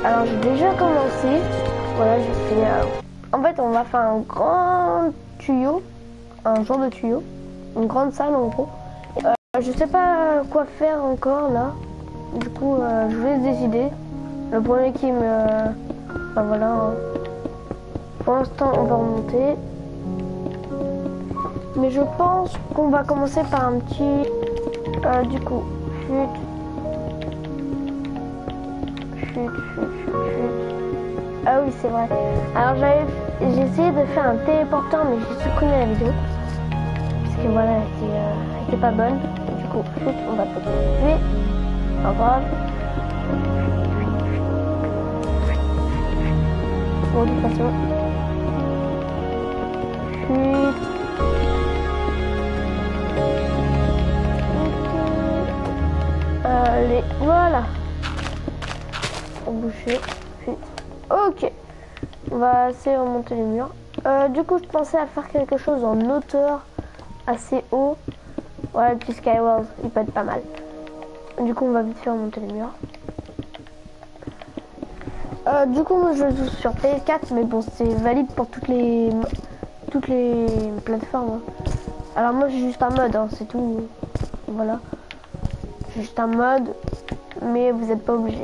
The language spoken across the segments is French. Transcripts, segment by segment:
Alors j'ai déjà commencé. Voilà, j'ai fait... En fait, on va faire un grand tuyau. Un genre de tuyau. Une grande salle en gros. Je sais pas quoi faire encore là. Du coup, je vais décider. Le premier qui me... Enfin voilà. Hein. Pour l'instant, on va remonter. Mais je pense qu'on va commencer par un petit... du coup, chut. Ah oui, c'est vrai. Alors j'ai essayé de faire un téléporteur, mais j'ai supprimé la vidéo. Puisque voilà, elle était pas bonne. Du coup, chut, on va continuer. Pas grave. Bon, de toute façon. Chut. Allez, voilà. Pour boucher. Ok. On va essayer de remonter les murs. Du coup, je pensais à faire quelque chose en hauteur assez haut. Voilà, le petit Skyward, il peut être pas mal. Du coup, on va vite faire remonter les murs. Du coup, moi, je joue sur PS4, mais bon, c'est valide pour toutes les plateformes. Hein. Alors moi, j'ai juste un mode, hein, c'est tout. Voilà. J'ai juste un mode, mais vous n'êtes pas obligé.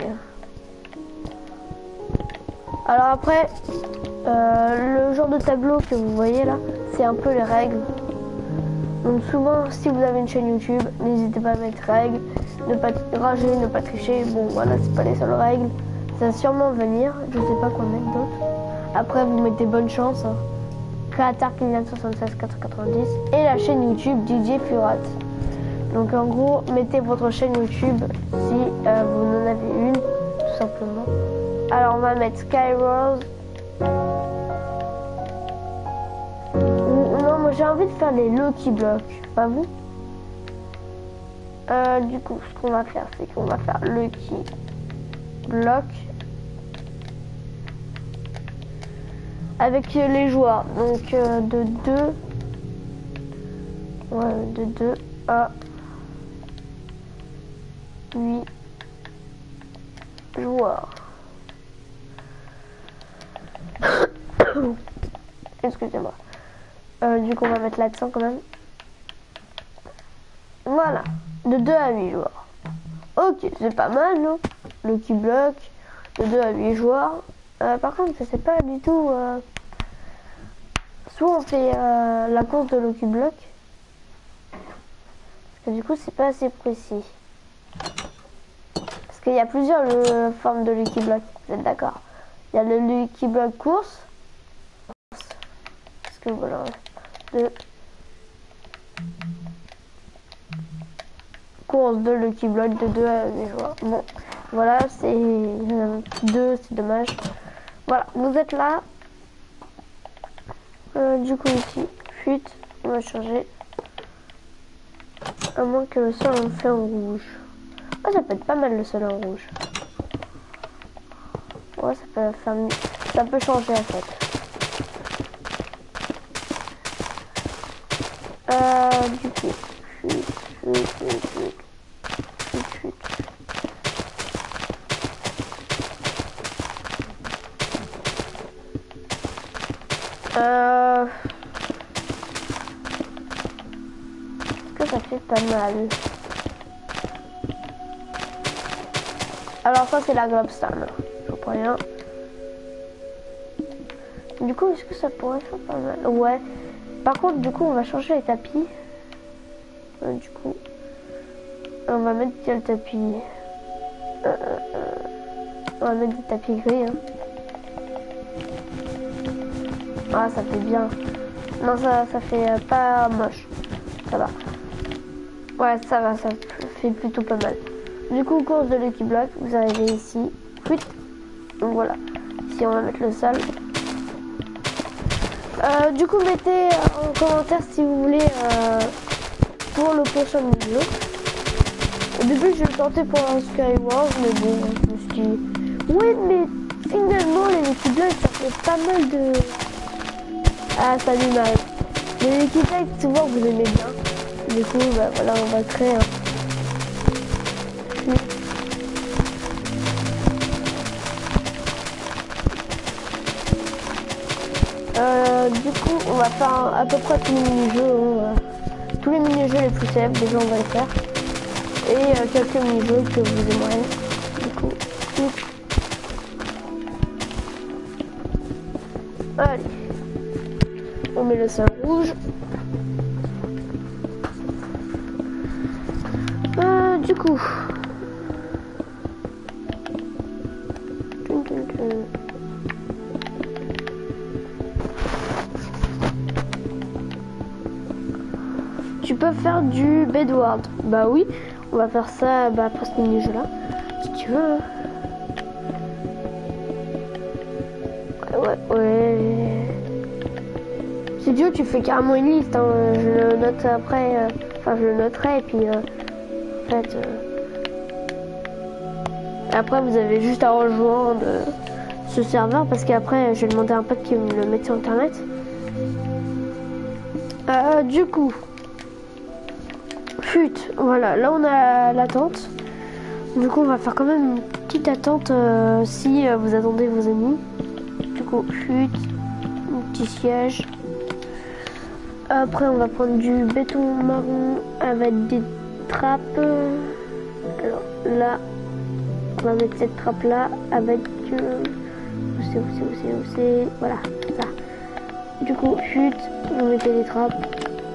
Alors après, le genre de tableau que vous voyez là, c'est un peu les règles. Donc souvent, si vous avez une chaîne YouTube, n'hésitez pas à mettre règles, ne pas rager, ne pas tricher. Bon, voilà, c'est pas les seules règles. Ça va sûrement venir, je sais pas quoi mettre d'autre. Après, vous mettez bonne chance. Hein. Créateur Kylian 76 490 et la chaîne YouTube DJ Furat. Donc en gros, mettez votre chaîne YouTube si vous en avez une, tout simplement. Alors on va mettre Skywars. Non, moi j'ai envie de faire les Lucky Blocks, pas vous. Du coup, ce qu'on va faire, c'est qu'on va faire Lucky Block avec les joueurs. Donc de 2 à 8 joueurs. Excusez-moi. Du coup, on va mettre l'accent quand même. Voilà. De 2 à 8 joueurs. Ok, c'est pas mal, non? Lucky Block. De 2 à 8 joueurs. Par contre, je sais pas du tout... Soit on fait la course de Lucky Block. Parce que du coup, c'est pas assez précis. Parce qu'il y a plusieurs formes de Lucky Block. Vous êtes d'accord? Il y a le Lucky Block course. Parce que voilà... Course de Lucky Block de 2 à 8 joueurs. Bon, voilà, c'est 2, c'est dommage. Voilà, vous êtes là. Du coup ici, fuite, on va changer. À moins que le sol on le fait en rouge. Ah, ça peut être pas mal le sol en rouge. Ouais, ça peut faire mieux. Ça peut changer en fait. Du coup, fuite. Est-ce que ça fait pas mal? Alors ça c'est la Globstone. Je comprends rien. Du coup, est-ce que ça pourrait faire pas mal? Ouais. Par contre, du coup, on va changer les tapis. Du coup, on va mettre quel tapis? On va mettre des tapis gris. Hein. Ah, ça fait bien. Non, ça fait pas moche. Ça va. Ouais, ça va, ça fait plutôt pas mal. Du coup, course de Lucky Block, vous arrivez ici. Fuite. Donc voilà. Ici, on va mettre le sol. Du coup, mettez en commentaire si vous voulez pour le prochain vidéo. Au début, je le tentais pour un Skyward, mais bon, je me suis dit... Oui, mais finalement, les Lucky Blocks, ça fait pas mal de... Ah, ça lui mal. Les Lucky Blocks, souvent, vous aimez bien. Du coup, bah voilà, on va créer un... Du coup, on va faire à peu près tous les mini-jeux. Tous les mini-jeux les plus célèbres, déjà on va les faire. Et quelques mini-jeux que vous aimeriez. Du coup, allez. On met le sol rouge. Du coup. Tu peux faire du bedward. Bah oui, on va faire ça après ce mini-jeu là. Si tu veux. Ouais. Si tu veux, tu fais carrément une liste. Hein. Je le note après. Enfin, je le noterai et puis en fait. Après, vous avez juste à rejoindre ce serveur parce qu'après, je vais demander à un pote qui me le mette sur internet. Du coup. Voilà, là on a l'attente. Du coup on va faire quand même une petite attente si vous attendez vos amis. Du coup un petit siège. Après on va prendre du béton marron avec des trappes. Alors là on va mettre cette trappe là avec où c'est voilà là. Du coup vous mettez les trappes.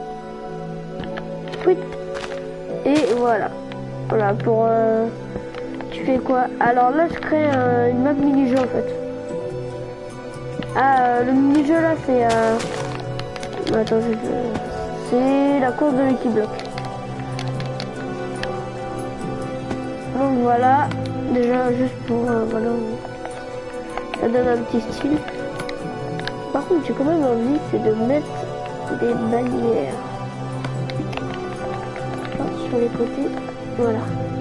Et voilà pour tu fais quoi? Alors là je crée une map mini-jeu en fait. Le mini-jeu là c'est attends, c'est la course de l'équipe bloc. Donc voilà, déjà juste pour voilà, ça donne un petit style. Par contre j'ai quand même envie c'est de mettre des bannières sur les côtés. Voilà.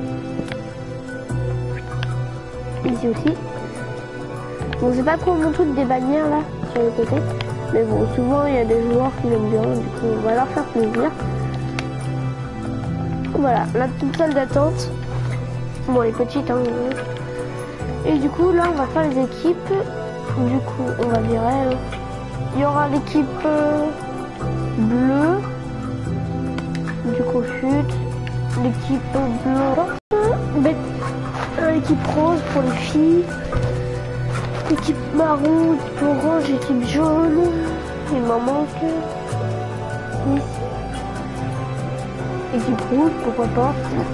Ici aussi. Bon, c'est pas trop mon truc des bannières là, sur les côtés. Mais bon, souvent il y a des joueurs qui l'aiment bien, du coup on va leur faire plaisir. Voilà, la petite salle d'attente. Bon, les petites, hein. Et du coup, là on va faire les équipes. Du coup, on va virer. Il y aura l'équipe bleue. Du coup, l'équipe bleue. L'équipe rose pour les filles. Équipe marron, équipe orange, équipe jaune. Il m'en manque 10. Équipe rouge, pourquoi pas.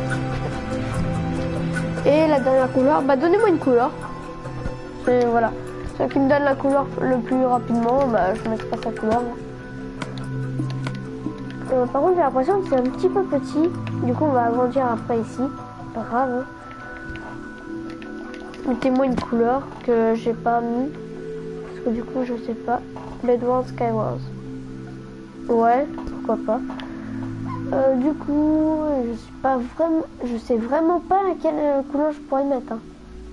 Et la dernière couleur, donnez-moi une couleur. Et voilà. Celui qui me donne la couleur le plus rapidement, je mettrai sa couleur. Par contre, j'ai l'impression que c'est un petit peu petit. Du coup, on va agrandir après ici. Pas grave. Hein. Mettez-moi une couleur que j'ai pas mis. Parce que du coup, je sais pas. Bedwars, Skywars. Ouais, pourquoi pas. Du coup, je sais vraiment pas quelle couleur je pourrais mettre. Hein.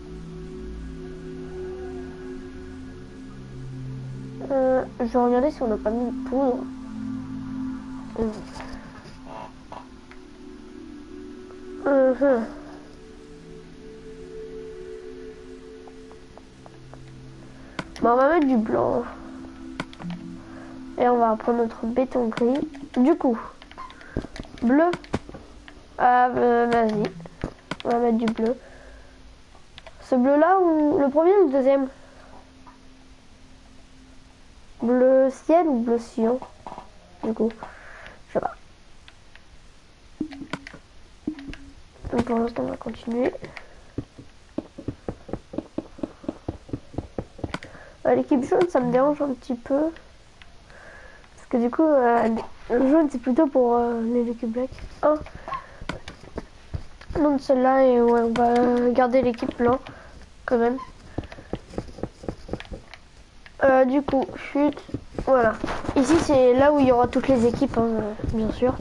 Je vais regarder si on n'a pas mis de poudre. Bon, on va mettre du blanc. Et on va prendre notre béton gris. Du coup, bleu. Vas-y. On va mettre du bleu. Ce bleu là ou le premier ou le deuxième? Bleu ciel ou bleu cyan? Du coup, je sais pas. Donc pour l'instant on va continuer. L'équipe jaune ça me dérange un petit peu. Parce que du coup le jaune c'est plutôt pour les équipes black. Non celle-là et ouais on va garder l'équipe blanc quand même. Du coup voilà. Ici c'est là où il y aura toutes les équipes hein, bien sûr.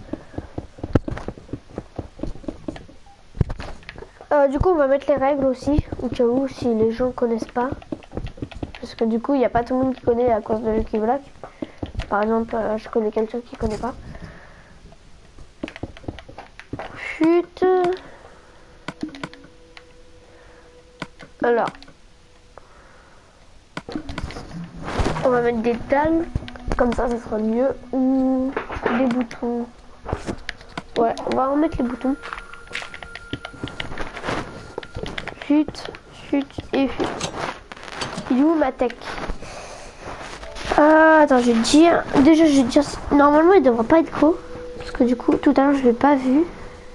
Du coup on va mettre les règles aussi au cas où si les gens connaissent pas. Parce que du coup il n'y a pas tout le monde qui connaît la course de Lucky Black. Par exemple je connais quelqu'un qui connaît pas. Alors on va mettre des dalles Comme ça sera mieux. Ou les boutons. Ouais, on va remettre les boutons. Chute, chute et chute. Il est où ma tech? Attends, je vais te dire. Déjà, je vais te dire. Normalement, il devrait pas être co. Parce que du coup, tout à l'heure, je l'ai pas vu.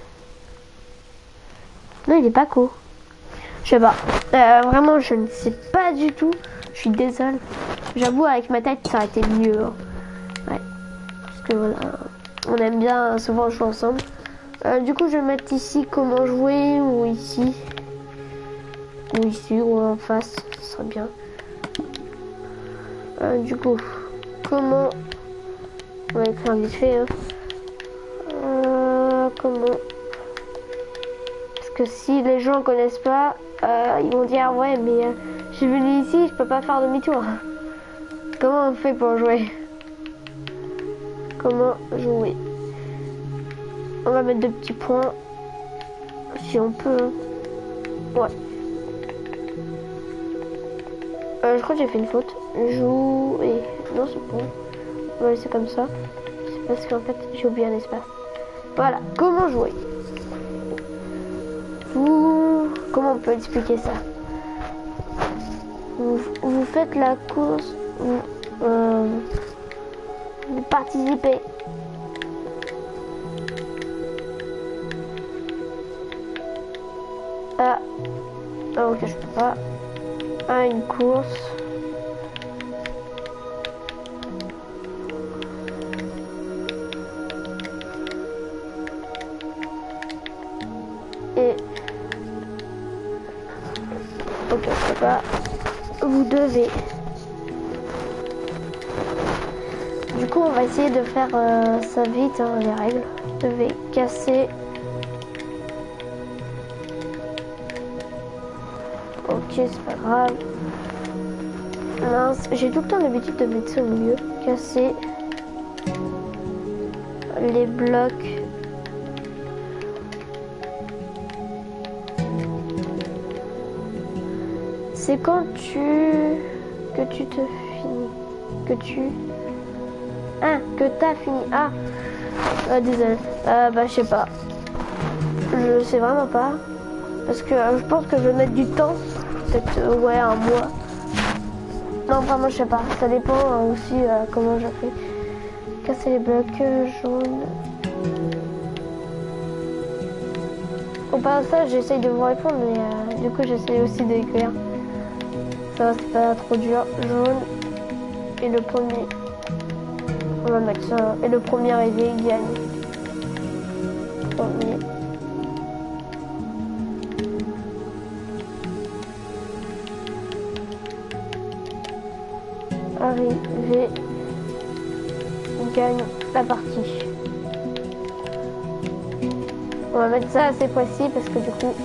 Non, il est pas co. Je sais pas. Vraiment, je ne sais pas du tout. Je suis désolée. J'avoue, avec ma tête, ça aurait été mieux. Hein. Ouais. Parce que voilà. On aime bien souvent jouer ensemble. Du coup, je vais mettre ici comment jouer. Ou ici. Ou ici, ou en face. Ce serait bien. Du coup, comment. On va écrire vite fait. Hein. Comment. Parce que si les gens connaissent pas, ils vont dire ouais, mais je suis venu ici, je peux pas faire demi-tour. Comment on fait pour jouer? Comment jouer? On va mettre 2 petits points. Si on peut. Hein. Ouais. Je crois que j'ai fait une faute. Jouer. Non, c'est bon. On va laisser comme ça. C'est parce qu'en fait, j'ai oublié un espace. Voilà. Comment jouer? Comment on peut expliquer ça? Vous faites la course. Vous participez. Ah, ok, je peux pas. À une course. Et ok, je peux pas. Vous devez. Du coup, on va essayer de faire ça vite, hein, les règles. Vous devez casser. Ok, c'est pas grave. Mince, j'ai tout le temps l'habitude de mettre ça au milieu. Casser les blocs. C'est quand que tu te finis. Que t'as fini. Désolé. Je sais pas. Je sais vraiment pas. Parce que je pense que je vais mettre du temps. Peut-être, ouais, un mois. Non, vraiment, je sais pas. Ça dépend aussi comment je fais. Casser les blocs jaunes. Au pas ça, j'essaye de vous répondre, mais du coup, j'essaye aussi d'écrire. Ça va, c'est pas trop dur. Jaune. Et le premier. On va mettre ça. Et le premier arrivé gagne. Premier. Arrivé gagne la partie. On va mettre ça assez précis parce que du coup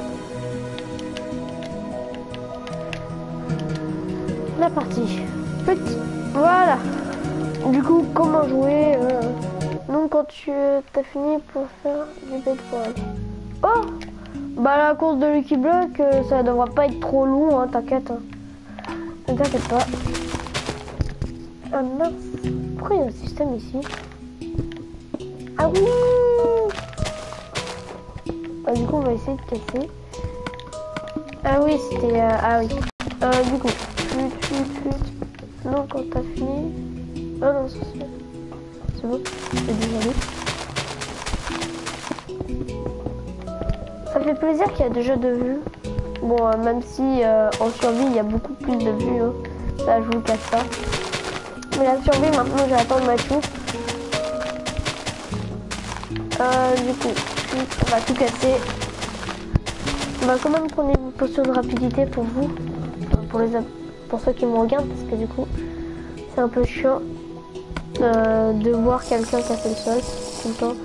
la partie. Voilà. Du coup, comment jouer donc quand tu as fini pour faire du bedroll. Oh, bah la course de Lucky Block, ça devrait pas être trop long, hein, t'inquiète. Hein. Ne t'inquiète pas. Ah mince, pourquoi il y a un système ici? Ah oui. Du coup, on va essayer de casser. Ah oui, c'était... ah oui. Du coup, non, quand t'as fini... Ah non, c'est bon, j'ai déjà vu. Ça fait plaisir qu'il y a déjà de vues. Bon, même si en survie, il y a beaucoup plus de vues. Hein. Là, je vous le cache pas. Mais la survie, maintenant, je vais attendre ma tour. Du coup, on va tout casser. On va quand même prendre une potion de rapidité pour vous. Pour ceux qui me regardent, parce que du coup, c'est un peu chiant de voir quelqu'un casser le sol tout le temps.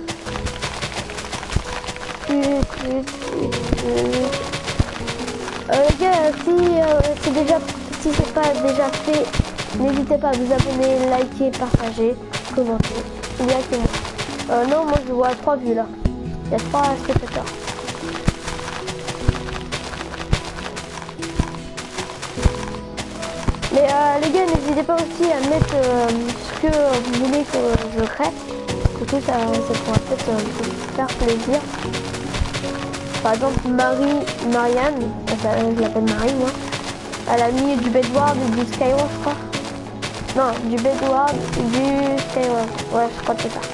Les gars, si c'est pas déjà fait, n'hésitez pas à vous abonner, liker, partager, commenter. Directement. Non, moi je vois 3 vues là. Il y a 3 spectateurs. Mais les gars, n'hésitez pas aussi à mettre ce que vous voulez que je crée. Du coup, ça pourra peut-être vous faire plaisir. Par exemple, Marianne, je l'appelle Marie, moi. Elle a mis du Bedward et du Skyward, je crois. Non, du Bedward et du Skyward. Ouais, je crois que c'est ça.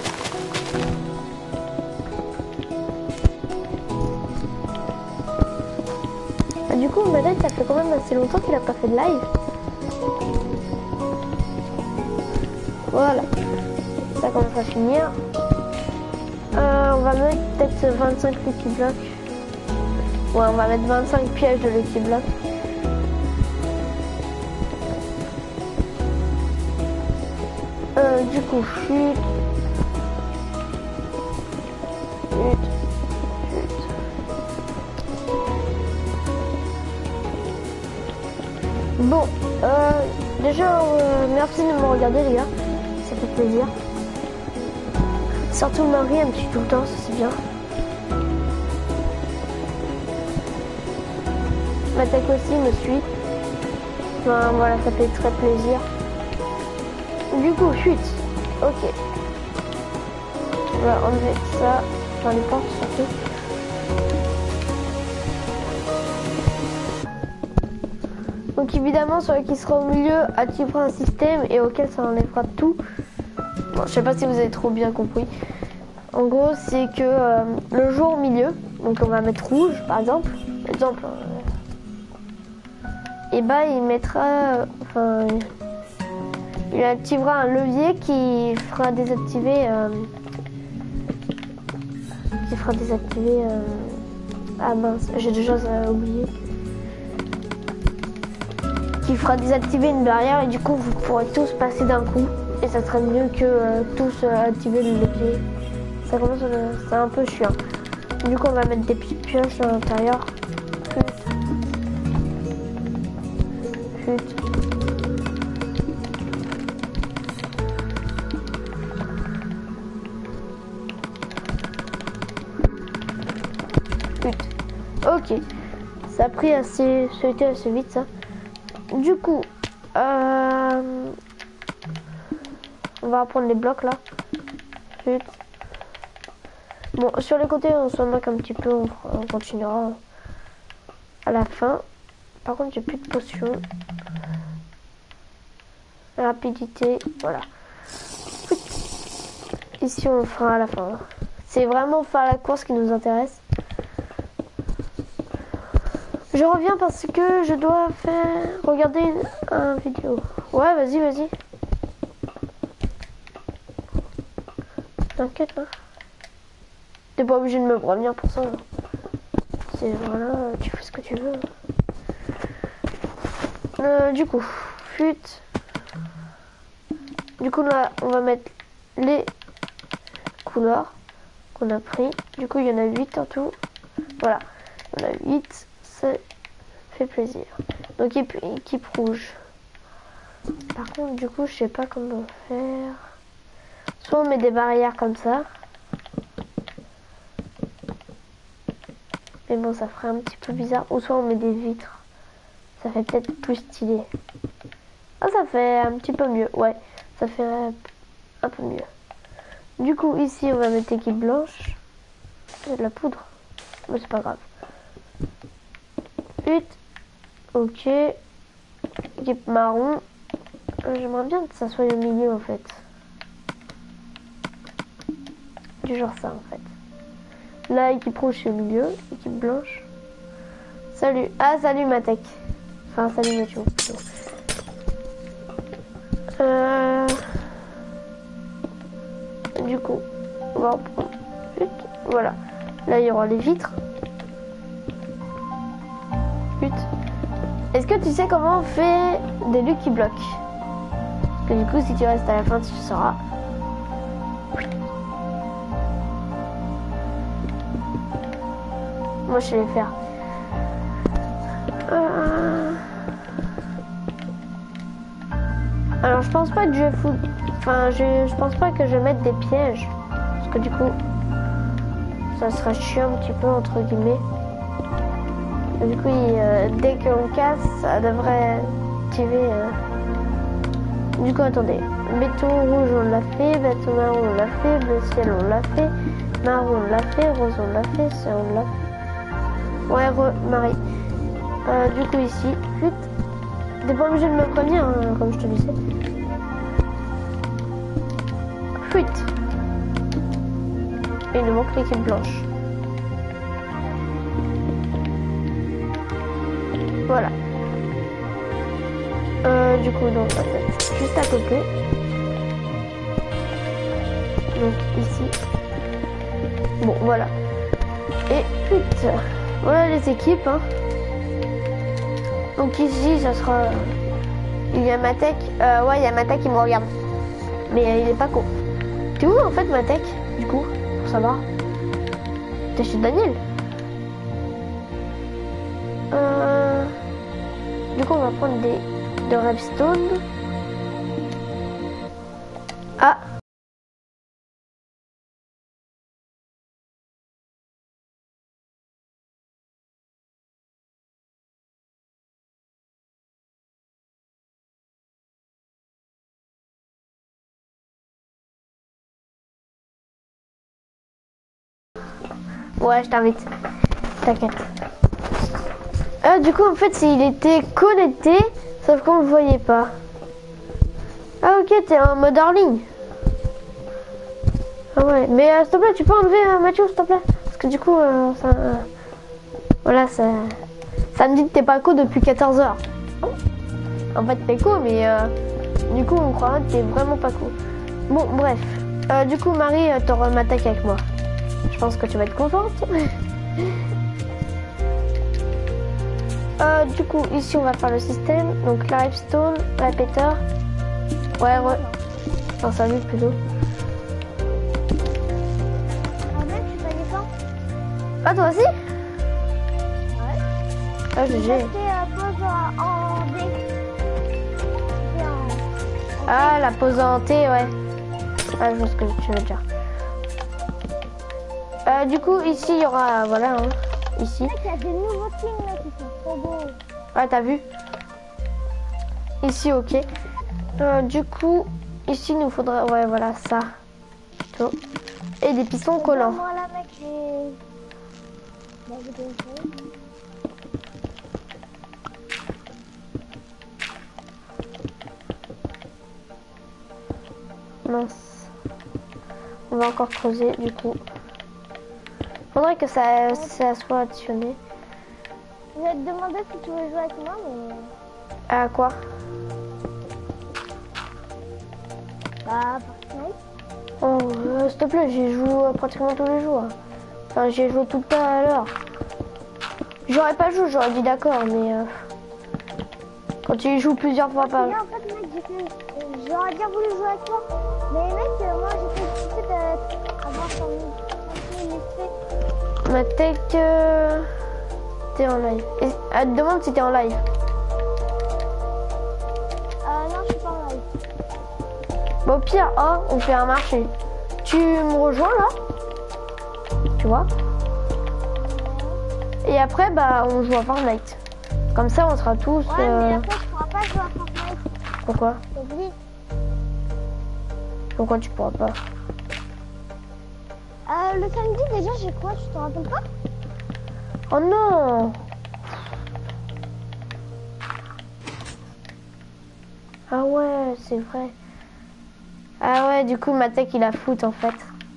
Du coup, Madeleine, ça fait quand même assez longtemps qu'il a pas fait de live. Voilà. Ça commence à finir. On va mettre peut-être 25 Lucky Block. Ouais, on va mettre 25 pièges de Lucky Block. Du coup, chute. Bon, déjà, merci de me regarder, les gars. Ça fait plaisir. Surtout Marie, un petit tout le temps, ça c'est bien. Ma tech aussi me suit. Enfin, voilà, ça fait très plaisir. Du coup, chute. Ok. On va enlever ça dans les portes surtout. Donc évidemment, celui qui sera au milieu activera un système et auquel ça enlèvera tout. Bon, je sais pas si vous avez trop bien compris. En gros, c'est que le joueur au milieu, donc on va mettre rouge par exemple. Et bah il mettra, il activera un levier qui fera désactiver, ah mince, j'ai déjà oublié. Qui fera désactiver une barrière et du coup vous pourrez tous passer d'un coup et ça serait mieux que tous activer le levier. Ça commence, c'est un peu chiant. Du coup on va mettre des petites pioches à l'intérieur. Chute. Ok, ça a pris assez, ça a été assez vite ça. Du coup, on va prendre les blocs là. Chute. Bon, sur les côtés on s'en moque un petit peu, on continuera à la fin. Par contre j'ai plus de potions. Rapidité, voilà. Ici on le fera à la fin. C'est vraiment faire la course qui nous intéresse. Je reviens parce que je dois regarder une vidéo. Ouais, vas-y. T'inquiète, hein. T'es pas obligé de me prévenir pour ça. Hein. C'est voilà, tu fais ce que tu veux. Du coup, fuite. Du coup là, on va mettre les couleurs qu'on a pris. Du coup, il y en a 8 en tout. Voilà, il y en a 8. Ça fait plaisir. Donc équipe rouge. Par contre, du coup, je sais pas comment faire. Soit on met des barrières comme ça. Mais bon, ça ferait un petit peu bizarre. Ou soit on met des vitres. Ça fait peut-être plus stylé. Ah, ça fait un petit peu mieux. Ouais, ça fait un peu mieux. Du coup, ici, on va mettre équipe blanche. Il y a de la poudre. Mais c'est pas grave. 8. Ok. Équipe marron. J'aimerais bien que ça soit au milieu en fait. Du genre ça en fait. Là, équipe rouge c'est au milieu. Équipe blanche. Salut. Ah, salut ma tech. Enfin, salut Mathieu plutôt. Du coup, on va en prendre 8. Voilà. Là, il y aura les vitres. 8. Est-ce que tu sais comment on fait des Lucky Blocks? Parce que du coup, si tu restes à la fin, tu sauras. Moi, je sais les faire. Alors, je pense pas que je fous... Enfin, je pense pas que je mette des pièges. Parce que du coup, ça sera chiant un petit peu, entre guillemets. Et du coup, dès qu'on casse, ça devrait activer Du coup, attendez. Béton rouge, on l'a fait. Béton marron, on l'a fait. Bleu ciel, on l'a fait. Marron, on l'a fait. Rose, on l'a fait. Ça, on l'a fait. Ouais, Marie. Du coup, ici. Vite. T'es pas obligé de me prévenir, hein, comme je te disais. Fuite. Et il nous manque l'équipe blanche. Voilà. Du coup, donc, on va mettre juste à côté. Donc, ici. Bon, voilà. Et putain. Voilà les équipes. Hein. Donc, ici, ça sera... Il y a Matek. Ouais, il y a Matek qui me regarde. Mais il est pas con. T'es où, en fait, Matek, du coup, pour savoir? T'es chez Daniel? Du coup, on va prendre de Redstone. Ah! Ouais, je t'invite. T'inquiète. Du coup, en fait, il était connecté, sauf qu'on le voyait pas. Ah, ok, t'es en mode hors ligne. Ah ouais, mais s'il te plaît, tu peux enlever Mathieu, s'il te plaît? Parce que du coup, ça... voilà, ça me dit que t'es pas co depuis 14 heures. En fait, t'es co, mais du coup, on croirait que t'es vraiment pas co. Bon, bref. Du coup, Marie, t'auras m'attaque avec moi. Je pense que tu vas être contente. Du coup, ici, on va faire le système. Donc, limestone, répéteur. Ouais. Enfin, ça vite plutôt. Ah, toi aussi? Ouais. Ah, GG. Ah, la pause en T, ouais. Ah, je vois ce que tu veux dire. Du coup, ici, il y aura... Voilà, hein, ici. Il y a des nouveaux teams là qui sont trop beaux. Ah, t'as vu? Ici, ok. Du coup, ici, il nous faudra... Ouais, voilà, ça. Plutôt. Et des pistons collants. Moi, là, mec, j'ai... Mince. On va encore creuser, du coup. Faudrait que ça soit additionné. Je vais te demander si tu veux jouer avec moi, mais... À quoi? Bah, Fortnite. Oh, s'il te plaît, j'y joue pratiquement tous les jours. Enfin, j'y joue tout à l'heure. J'aurais pas joué, j'aurais dit d'accord, mais... Quand tu y joues plusieurs fois par... Là, en fait, mec, j'aurais bien voulu jouer avec toi. Mais mec, moi, j'étais excité d'avoir ton effet. Ma tech... T'es en live. Elle te demande si t'es en live. Non, je suis pas en live. Bon, au pire, on fait un marché. Tu me rejoins, là? Tu vois? Et après, bah, on joue à Fortnite. Comme ça, on sera tous... Ouais, mais après, je pourras pas jouer à Fortnite. Pourquoi? Oublie. Pourquoi tu pourras pas? Le samedi, déjà, j'ai quoi? Tu te rappelles pas? Oh non! Ah ouais, c'est vrai. Ah ouais, du coup, ma tech, il a foot, en fait.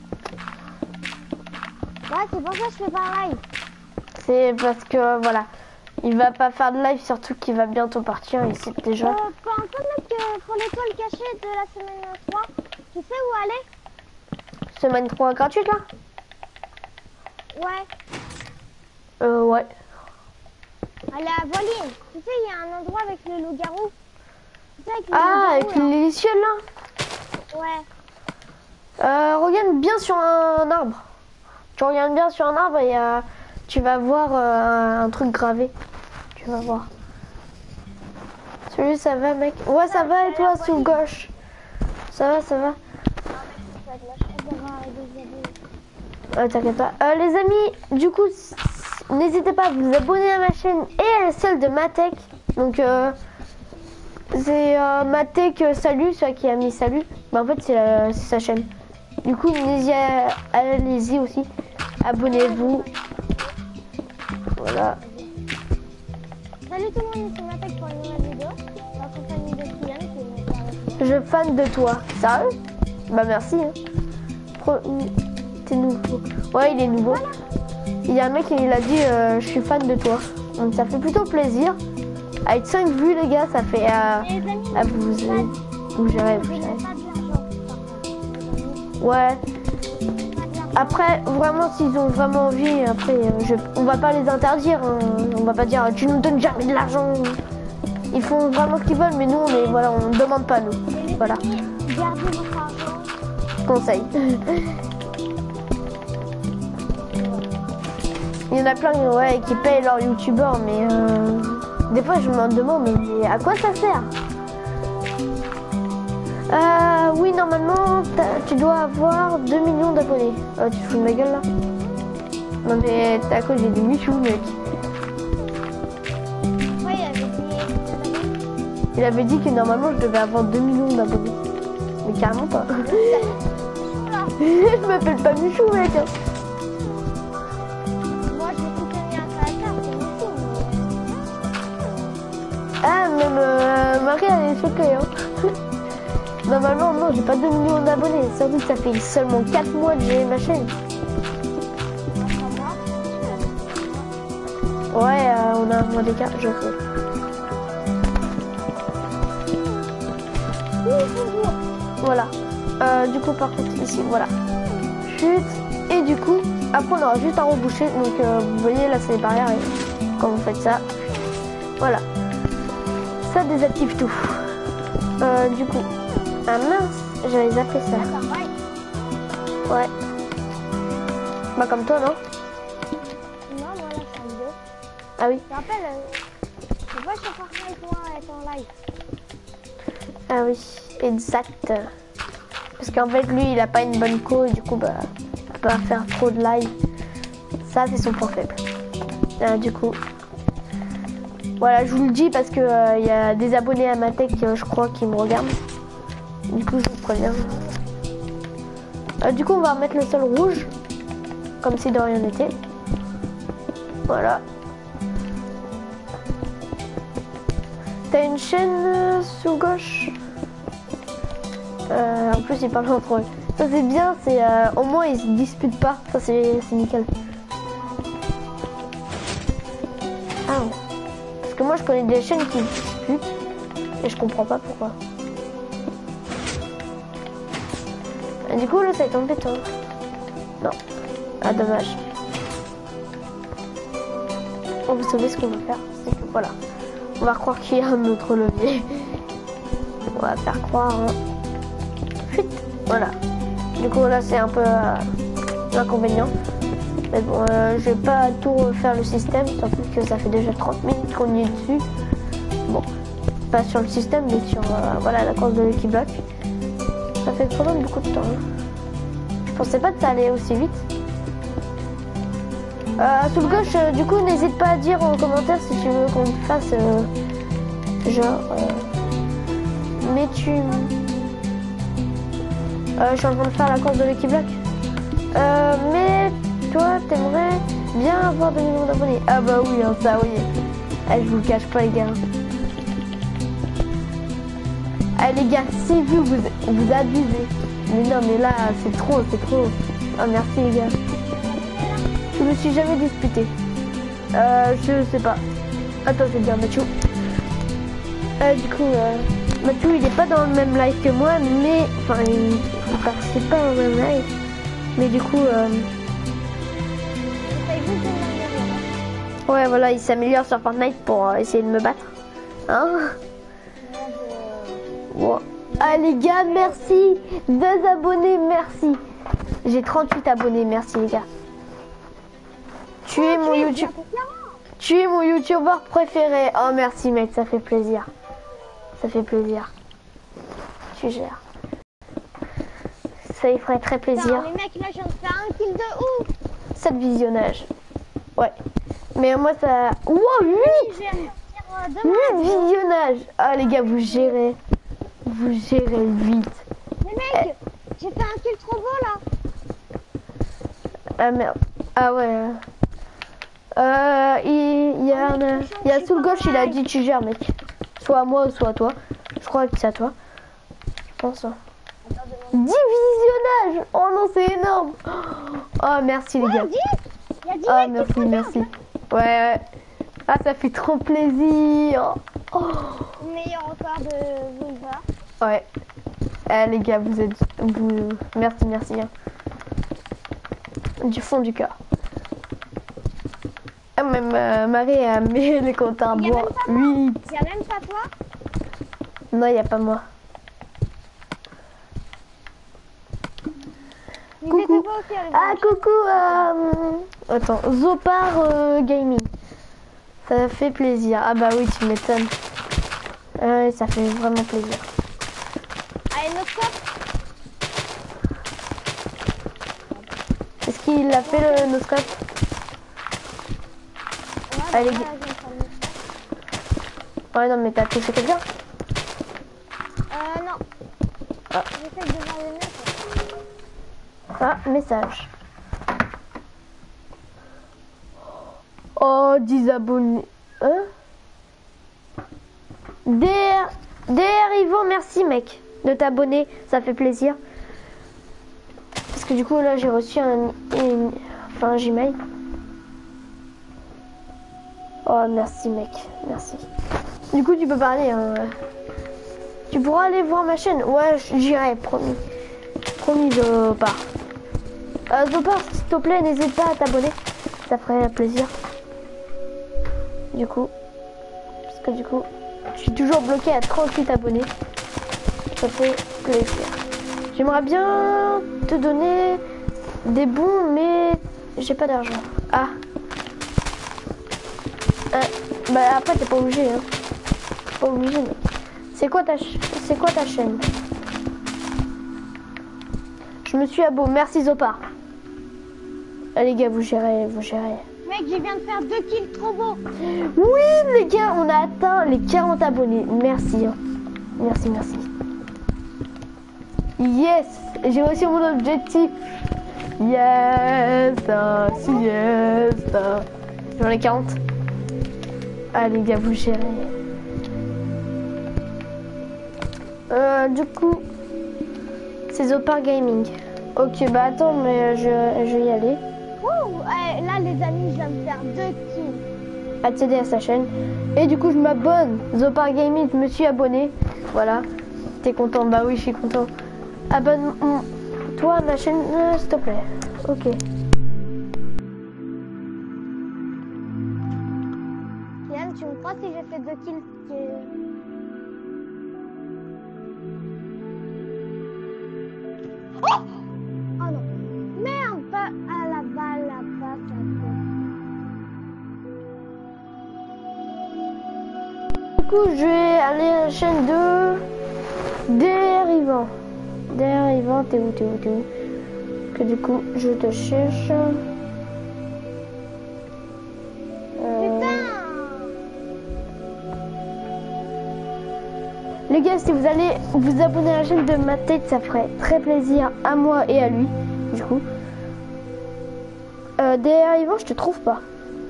Ouais, c'est pour ça que je fais pas un live. C'est parce que, voilà, il va pas faire de live, surtout qu'il va bientôt partir ici, déjà. Quand on peut mettre pour l'étoile cachée de la semaine 3, tu sais où aller? Semaine 3 gratuite, là? Ouais. Ouais. Aller à Voline. Tu sais, il y a un endroit avec le loup-garou. Tu sais, avec le Avec loup-garou, les lucioles, là? Ouais. Regarde bien sur un arbre. Tu regardes bien sur un arbre et tu vas voir un truc gravé. Tu vas voir. Salut, ça va, mec? Ouais, ça va, et toi, sous gauche? Ça va, ça va? T'inquiète pas. Les amis, du coup, n'hésitez pas à vous abonner à ma chaîne et à celle de Matek. Donc, C'est Matek Salut, celui qui a mis Salut. Bah, en fait, c'est sa chaîne. Du coup, allez-y aussi. Abonnez-vous. Voilà. Salut tout le monde, c'est Matek pour une nouvelle vidéo. En compagnie de Kylian qui est avec moi. Je fan de toi. Sérieux? Bah merci. Hein. T'es nouveau. Ouais, il est nouveau. Il y a un mec qui a dit je suis fan de toi. Donc ça fait plutôt plaisir. Avec 5 vues les gars, ça fait vous gérez. Ouais. Après, vraiment, s'ils ont vraiment envie, après, on va pas les interdire. Hein. On va pas dire tu nous donnes jamais de l'argent. Ils font vraiment ce qu'ils veulent, mais nous, on ne demande pas nous. Voilà. Gardez votre argent. Conseil. Il y en a plein ouais, qui payent leurs youtubeurs, mais des fois je me demande mais à quoi ça sert? Oui, normalement tu dois avoir 2 millions d'abonnés. Tu te fous de ma gueule là? Non mais t'as quoi, j'ai des michous mec. Ouais, il avait dit que normalement je devais avoir 2 millions d'abonnés. Mais carrément pas. Je m'appelle pas Michou mec. Moi je suis tenue un créateur, c'est Michou. Ah, même Marie elle est choquée hein. Normalement non, j'ai pas 2 millions d'abonnés. Surtout que ça fait seulement 4 mois que j'ai ma chaîne. Ouais, on a un mois d'écart, je crois. Voilà. Du coup, par contre, ici, voilà. Chute. Et du coup, après, on aura juste à reboucher. Donc, vous voyez, là, c'est les barrières. Et quand vous faites ça, voilà. Ça désactive tout. Du coup, ah mince, j'avais zappé ça. Ouais. Bah, comme toi, non? Non, moi, là, je suis en vidéo. Ah oui. Je te rappelle, c'est pas sur Fortnite, moi, être en live. Ah oui, exact. Parce qu'en fait, lui, il a pas une bonne co et du coup, bah, il peut pas faire trop de live. Ça, c'est son point faible. Du coup, voilà, je vous le dis parce que il y a des abonnés à Matek, je crois, qui me regardent. Du coup, je vous préviens. Du coup, on va remettre le sol rouge, comme si de rien n'était. Voilà. T'as une chaîne sous gauche. En plus, ils parlent entre eux. Ça, c'est bien, c'est au moins ils se disputent pas. Ça, c'est nickel. Ah, parce que moi, je connais des chaînes qui se disputent et je comprends pas pourquoi. Et du coup, là, ça va être embêtant. Non. Ah, dommage. On vous savez ce qu'on va faire, c'est que voilà. On va croire qu'il y a un autre levier. On va faire croire. Hein. Voilà. Du coup là c'est un peu l'inconvénient. Mais bon, je vais pas tout refaire le système, surtout que ça fait déjà 30 minutes qu'on y est dessus. Bon, pas sur le système, mais sur voilà la course de Lucky Block. Ça fait quand même beaucoup de temps. Hein. Je pensais pas que ça allait aussi vite. Sous le gauche, du coup, n'hésite pas à dire en commentaire si tu veux qu'on fasse genre. Mais tu. Je suis en train de faire la course de Lucky Block. Mais toi, t'aimerais bien avoir 2 millions d'abonnés. Ah bah oui, hein, ça oui. Ah, je vous le cache pas les gars. Ah les gars, c'est vu, vous abusez. Mais non, mais là, c'est trop, c'est trop. Ah merci les gars. Je me suis jamais disputé. Je sais pas. Attends, je vais dire Mathieu. Du coup, Mathieu, il est pas dans le même live que moi, mais... Enfin, il participe pas au même live. Mais du coup... Ouais, voilà, il s'améliore sur Fortnite pour essayer de me battre. Hein? Wow. Ah les gars, merci. 2 abonnés, merci. J'ai 38 abonnés, merci les gars. Tu es mon YouTube. Tu es mon youtubeur préféré. Oh merci mec, ça fait plaisir. Ça fait plaisir. Tu gères. Ça y ferait très plaisir. Les mecs, là, je viens de faire un kill de ouf. 7 visionnages. Ouais. Mais moi ça. Wow, 8. Je viens de dommage. visionnage. Ah les gars, vous gérez vite. Mais mec, j'ai fait un kill trop beau là. Ah merde. Ah ouais. Il y a sous le gauche, il a dit tu gères mec. Soit à moi ou soit à toi. Je crois que c'est à toi. Je pense. 10 visionnages. Oh non, c'est énorme. Oh merci les gars. Il y a 10 Ah mecs qui merci. Ouais. Ah ça fait trop plaisir. Oh. meilleur record de Boulevard. Ouais. Les gars, merci hein. Du fond du cœur. Ah, même Marie a mis les comptes à bois. 8. Il y a même pas toi. Non, il n'y a pas moi. Ils Coucou. étaient pas aussi à Ah coucou. Attends, Zopar Gaming. Ça fait plaisir. Ah bah oui, tu m'étonnes. Ça fait vraiment plaisir. Allez, notre cop. Est-ce qu'il a fait le noscope? Ouais, Allez, bah, là, je viens de faire le noscope. Ouais, non, mais t'as touché quelqu'un? Non. Ah. J'essaie de voir les mecs. Ah, message. Oh, 10 abonnés. Hein? DR Yvan, merci mec de t'abonner, ça fait plaisir. Parce que du coup là j'ai reçu un Gmail. Oh merci mec, merci. Du coup tu peux parler hein, ouais. Tu pourras aller voir ma chaîne. Ouais j'irai, promis. Promis Zopar. Zopar s'il te plaît n'hésite pas à t'abonner. Ça ferait plaisir. Du coup. Parce que du coup je suis toujours bloqué à 38 abonnés. Ça fait plaisir. J'aimerais bien te donner des bons, mais j'ai pas d'argent. Ah. Bah après t'es pas obligé. Hein. Pas obligé. Mais... C'est quoi ta chaîne? Je me suis abonné. Merci Zopar. Allez les gars, vous gérez. Mec, je viens de faire 2 kills trop beaux. Oui les gars, on a atteint les 40 abonnés. Merci. Hein. Merci. Yes, j'ai réussi mon objectif. Yes, yes. J'en ai 40. Allez les gars, vous gérez. Du coup, c'est Zopar Gaming. Ok, bah attends, mais je vais y aller. Ouh, là les amis, je viens de faire 2 kills. Accéder à sa chaîne. Et du coup, je m'abonne. Zopar Gaming, je me suis abonné. Voilà. T'es content? Bah oui, je suis content. Abonne-toi à ma chaîne, s'il te plaît. Ok. Yann, tu me crois si j'ai fait 2 kills Oh non. Merde, pas à la balle, la passe, Du coup, je vais aller à la chaîne de DR Yvan. DR Yvan, t'es où? Que du coup, je te cherche. Les gars, si vous allez vous abonner à la chaîne de ma tête, ça ferait très plaisir à moi et à lui. Du coup, DR Yvan, je te trouve pas.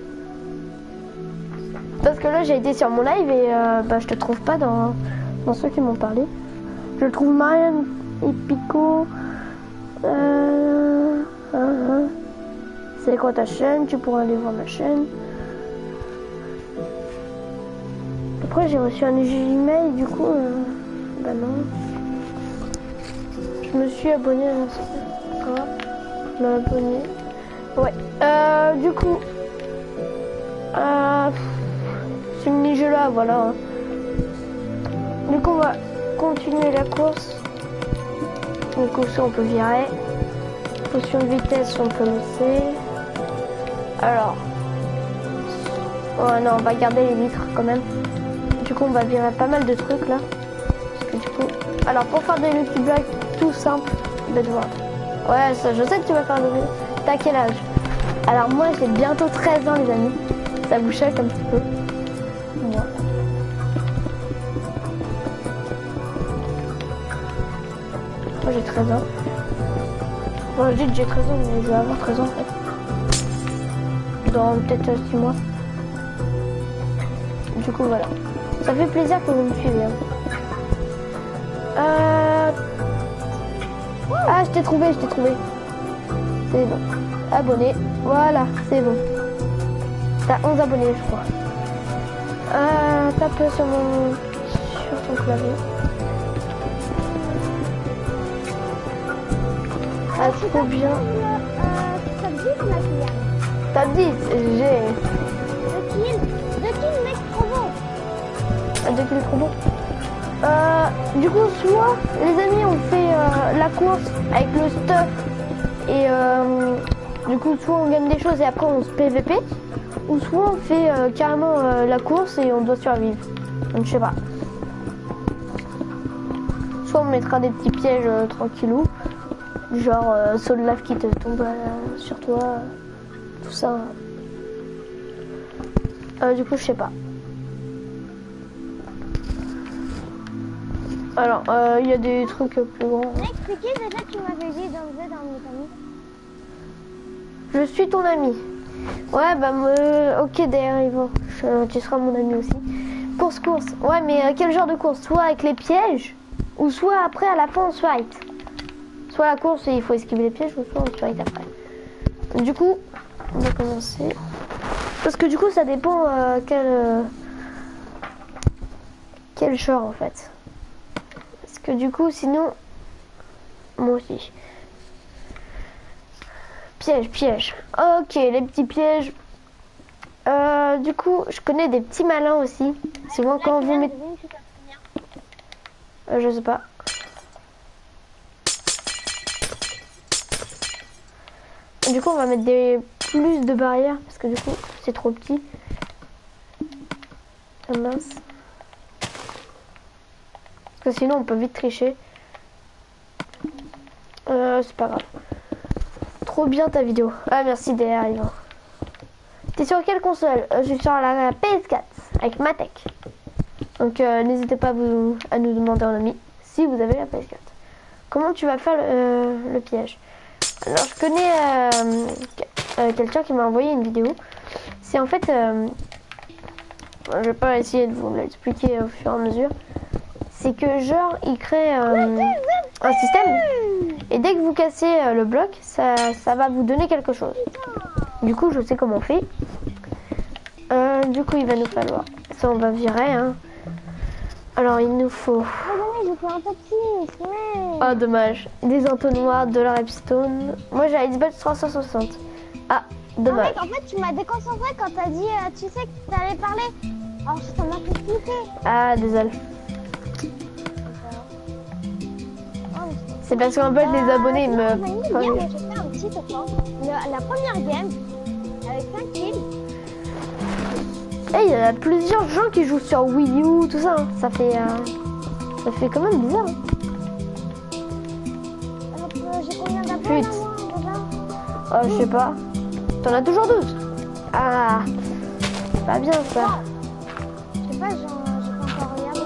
Parce que là, j'ai été sur mon live et je te trouve pas dans ceux qui m'ont parlé. Je trouve Marianne et Pico. C'est quoi ta chaîne? Tu pourras aller voir ma chaîne. Après j'ai reçu un Gmail, du coup bah non. Je me suis abonné à ça. Je m'ai abonné. Ouais. Du coup ce mini-jeu là, voilà. Du coup on va continuer la course. Du coup ça on peut virer. Potion de vitesse on peut laisser. Alors. Oh non, on va garder les litres quand même. Du coup on va virer pas mal de trucs là. Parce que du coup. Alors pour faire des Lucky Black tout simple, bedward. Ouais ça je sais que tu vas faire des. T'as quel âge? Alors moi j'ai bientôt 13 ans les amis. Ça vous choque un petit peu. Moi. Moi j'ai 13 ans. Enfin, je dis que j'ai 13 ans, mais je vais avoir 13 ans en fait. Dans peut-être 6 mois. Du coup, voilà. Ça fait plaisir que vous me suivez. Hein. Ah, je t'ai trouvé. C'est bon. Abonné. Voilà, c'est bon. T'as 11 abonnés, je crois. Tape sur ton clavier. Ah, trop bien. Top 10, j'ai... 2 kills, mec, trop bon. 2 kills, trop bon. Du coup, soit les amis on fait la course avec le stuff et du coup soit on gagne des choses et après on se PVP, ou soit on fait carrément la course et on doit survivre. Donc je sais pas. Soit on mettra des petits pièges tranquillou, genre saut de lave qui te tombe sur toi, tout ça. Du coup je sais pas. Alors, il y a des trucs plus grands. Mec, c'est qui déjà qui m'avait dit d'enlever dans mes amis? Je suis ton ami. Ouais, bah, ok, d'ailleurs, Yvan. Tu seras mon ami aussi. Course. Ouais, mais quel genre de course? Soit avec les pièges, ou soit après, à la fin, on se fight. Soit la course, il faut esquiver les pièges, ou soit on se fight après. Du coup, on va commencer. Parce que du coup, ça dépend quel genre, en fait. Que du coup sinon moi aussi piège. Ok, les petits pièges. Du coup je connais des petits malins aussi. C'est moi quand vous mettez je sais pas. Du coup on va mettre plus de barrières parce que du coup c'est trop petit. Ah mince. Parce que sinon on peut vite tricher. C'est pas grave. Trop bien ta vidéo. Ah merci DR Yvan. T'es sur quelle console? Je suis sur la PS4 avec Matek. Donc n'hésitez pas à nous demander en ami si vous avez la PS4. Comment tu vas faire le piège? Alors je connais quelqu'un qui m'a envoyé une vidéo. C'est en fait je vais pas essayer de vous l'expliquer au fur et à mesure. C'est que genre il crée un système et dès que vous cassez le bloc, ça va vous donner quelque chose. Du coup je sais comment on fait. Du coup il va nous falloir, ça on va virer hein. Alors il nous faut... Oh dommage, des entonnoirs, de la redstone. Moi j'ai la Xbox 360. Ah dommage. En fait tu m'as déconcentré quand t'as dit tu sais que t'allais parler. Alors ça m'a fait flipper. Ah désolé. C'est parce qu'en fait les abonnés me... Hier, j'ai fait un petit effort. La première game, avec 5 kills. Et il y a plusieurs gens qui jouent sur Wii U, tout ça. Hein. Ça fait quand même bizarre. Hein. J'ai combien d'abonnés déjà? Je sais pas. T'en as toujours 12. Ah, pas bien ça. Oh. Je sais pas, j'ai pas encore regardé.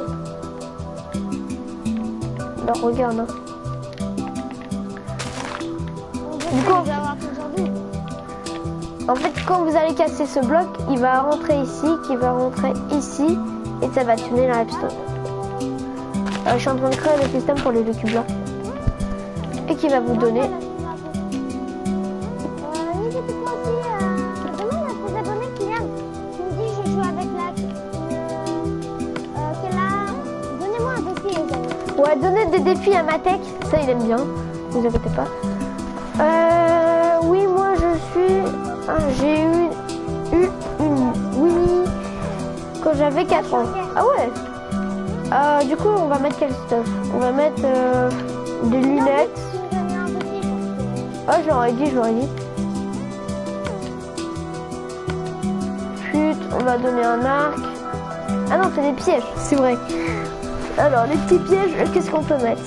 Alors regarde. Hein. Du coup, en fait, quand vous allez casser ce bloc, il va rentrer ici, qui va rentrer ici, et ça va tuner la redstone. Je suis en train de créer le système pour les deux cubes là, et qui va vous donner. N'hésitez pas aussi, demande à tes abonnés qui aiment. Tu me dis, je joue avec donnez-moi un défi, les amis. Ouais, donnez des défis à Matek, ça il aime bien, vous inquiétez pas. Oui, moi je suis... j'ai eu une Wii quand j'avais 4 ans. Ah ouais. Du coup, on va mettre quel stuff? On va mettre des lunettes. Oh, je l'aurais dit. Chut, on va donner un arc. Ah non, c'est des pièges, c'est vrai. Alors, les petits pièges, qu'est-ce qu'on peut mettre?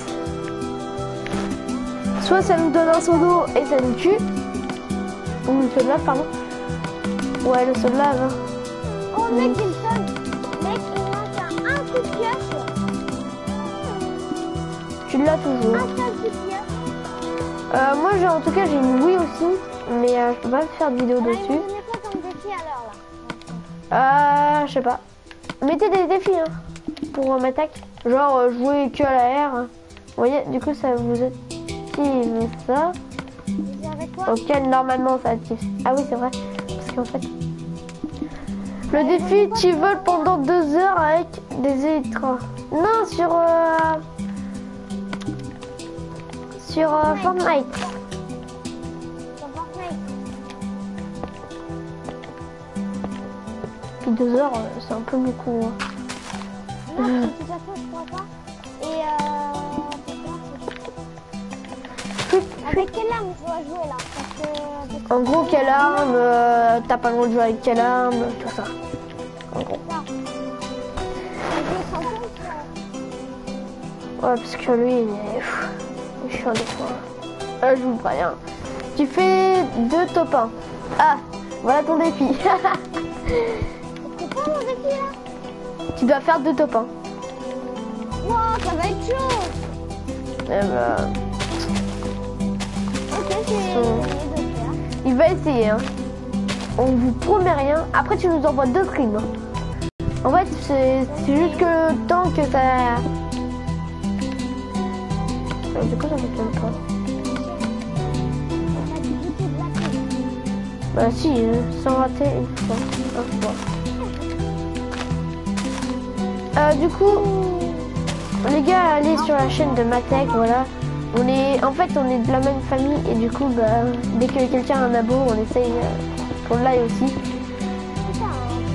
Soit ça nous donne un seau d'eau et ça nous tue. Ou le seau de lave, pardon. Ouais, le seau de lave. Hein. Oh mec, il sonne. Mec, il manque un coup de pioche. tu l'as toujours. Un seul défi, hein. Moi, en tout cas, j'ai une Wii aussi, mais je peux pas faire de vidéo Alors, ils dessus. vont donner quoi comme défi alors là? Je sais pas. Mettez des défis hein, pour m'attaque. Genre jouer que à la R. Vous voyez, du coup, ça vous active ça. Vous avez quoi? Ok, normalement, ça active. Ah oui, c'est vrai. Parce qu'en fait, le défi, tu voles pendant 2 heures avec des électrons. Non, sur Fortnite. Sur Fortnite. Puis 2 heures, c'est un peu beaucoup. Hein. Non, tout à fait, je crois pas. Et avec quelle arme je dois jouer là? Parce que En gros, quelle arme, t'as pas le droit de jouer avec quelle arme, tout ça. En gros. ça. Je me sens compte. Ouais, parce que lui, il est chiant des fois. Je vous préviens. Tu fais 2 top 1. Ah, voilà ton défi. C'est quoi mon défi là? Tu dois faire 2 top 1. Wow, ça va être chaud. Eh ben, Ok, c'est Son- de faire. il va essayer. Hein. On vous promet rien. Après, tu nous envoies 2 streams. En fait, c'est juste que le temps que ça... Du coup, ça fait pas. On a du goûter de la pub. Bah si, sans rater une fois. Un fois. Du coup, les gars, allez sur la chaîne de Matek, voilà. En fait, on est de la même famille et du coup, bah, dès que quelqu'un a un abo, on essaye pour le live aussi. Putain,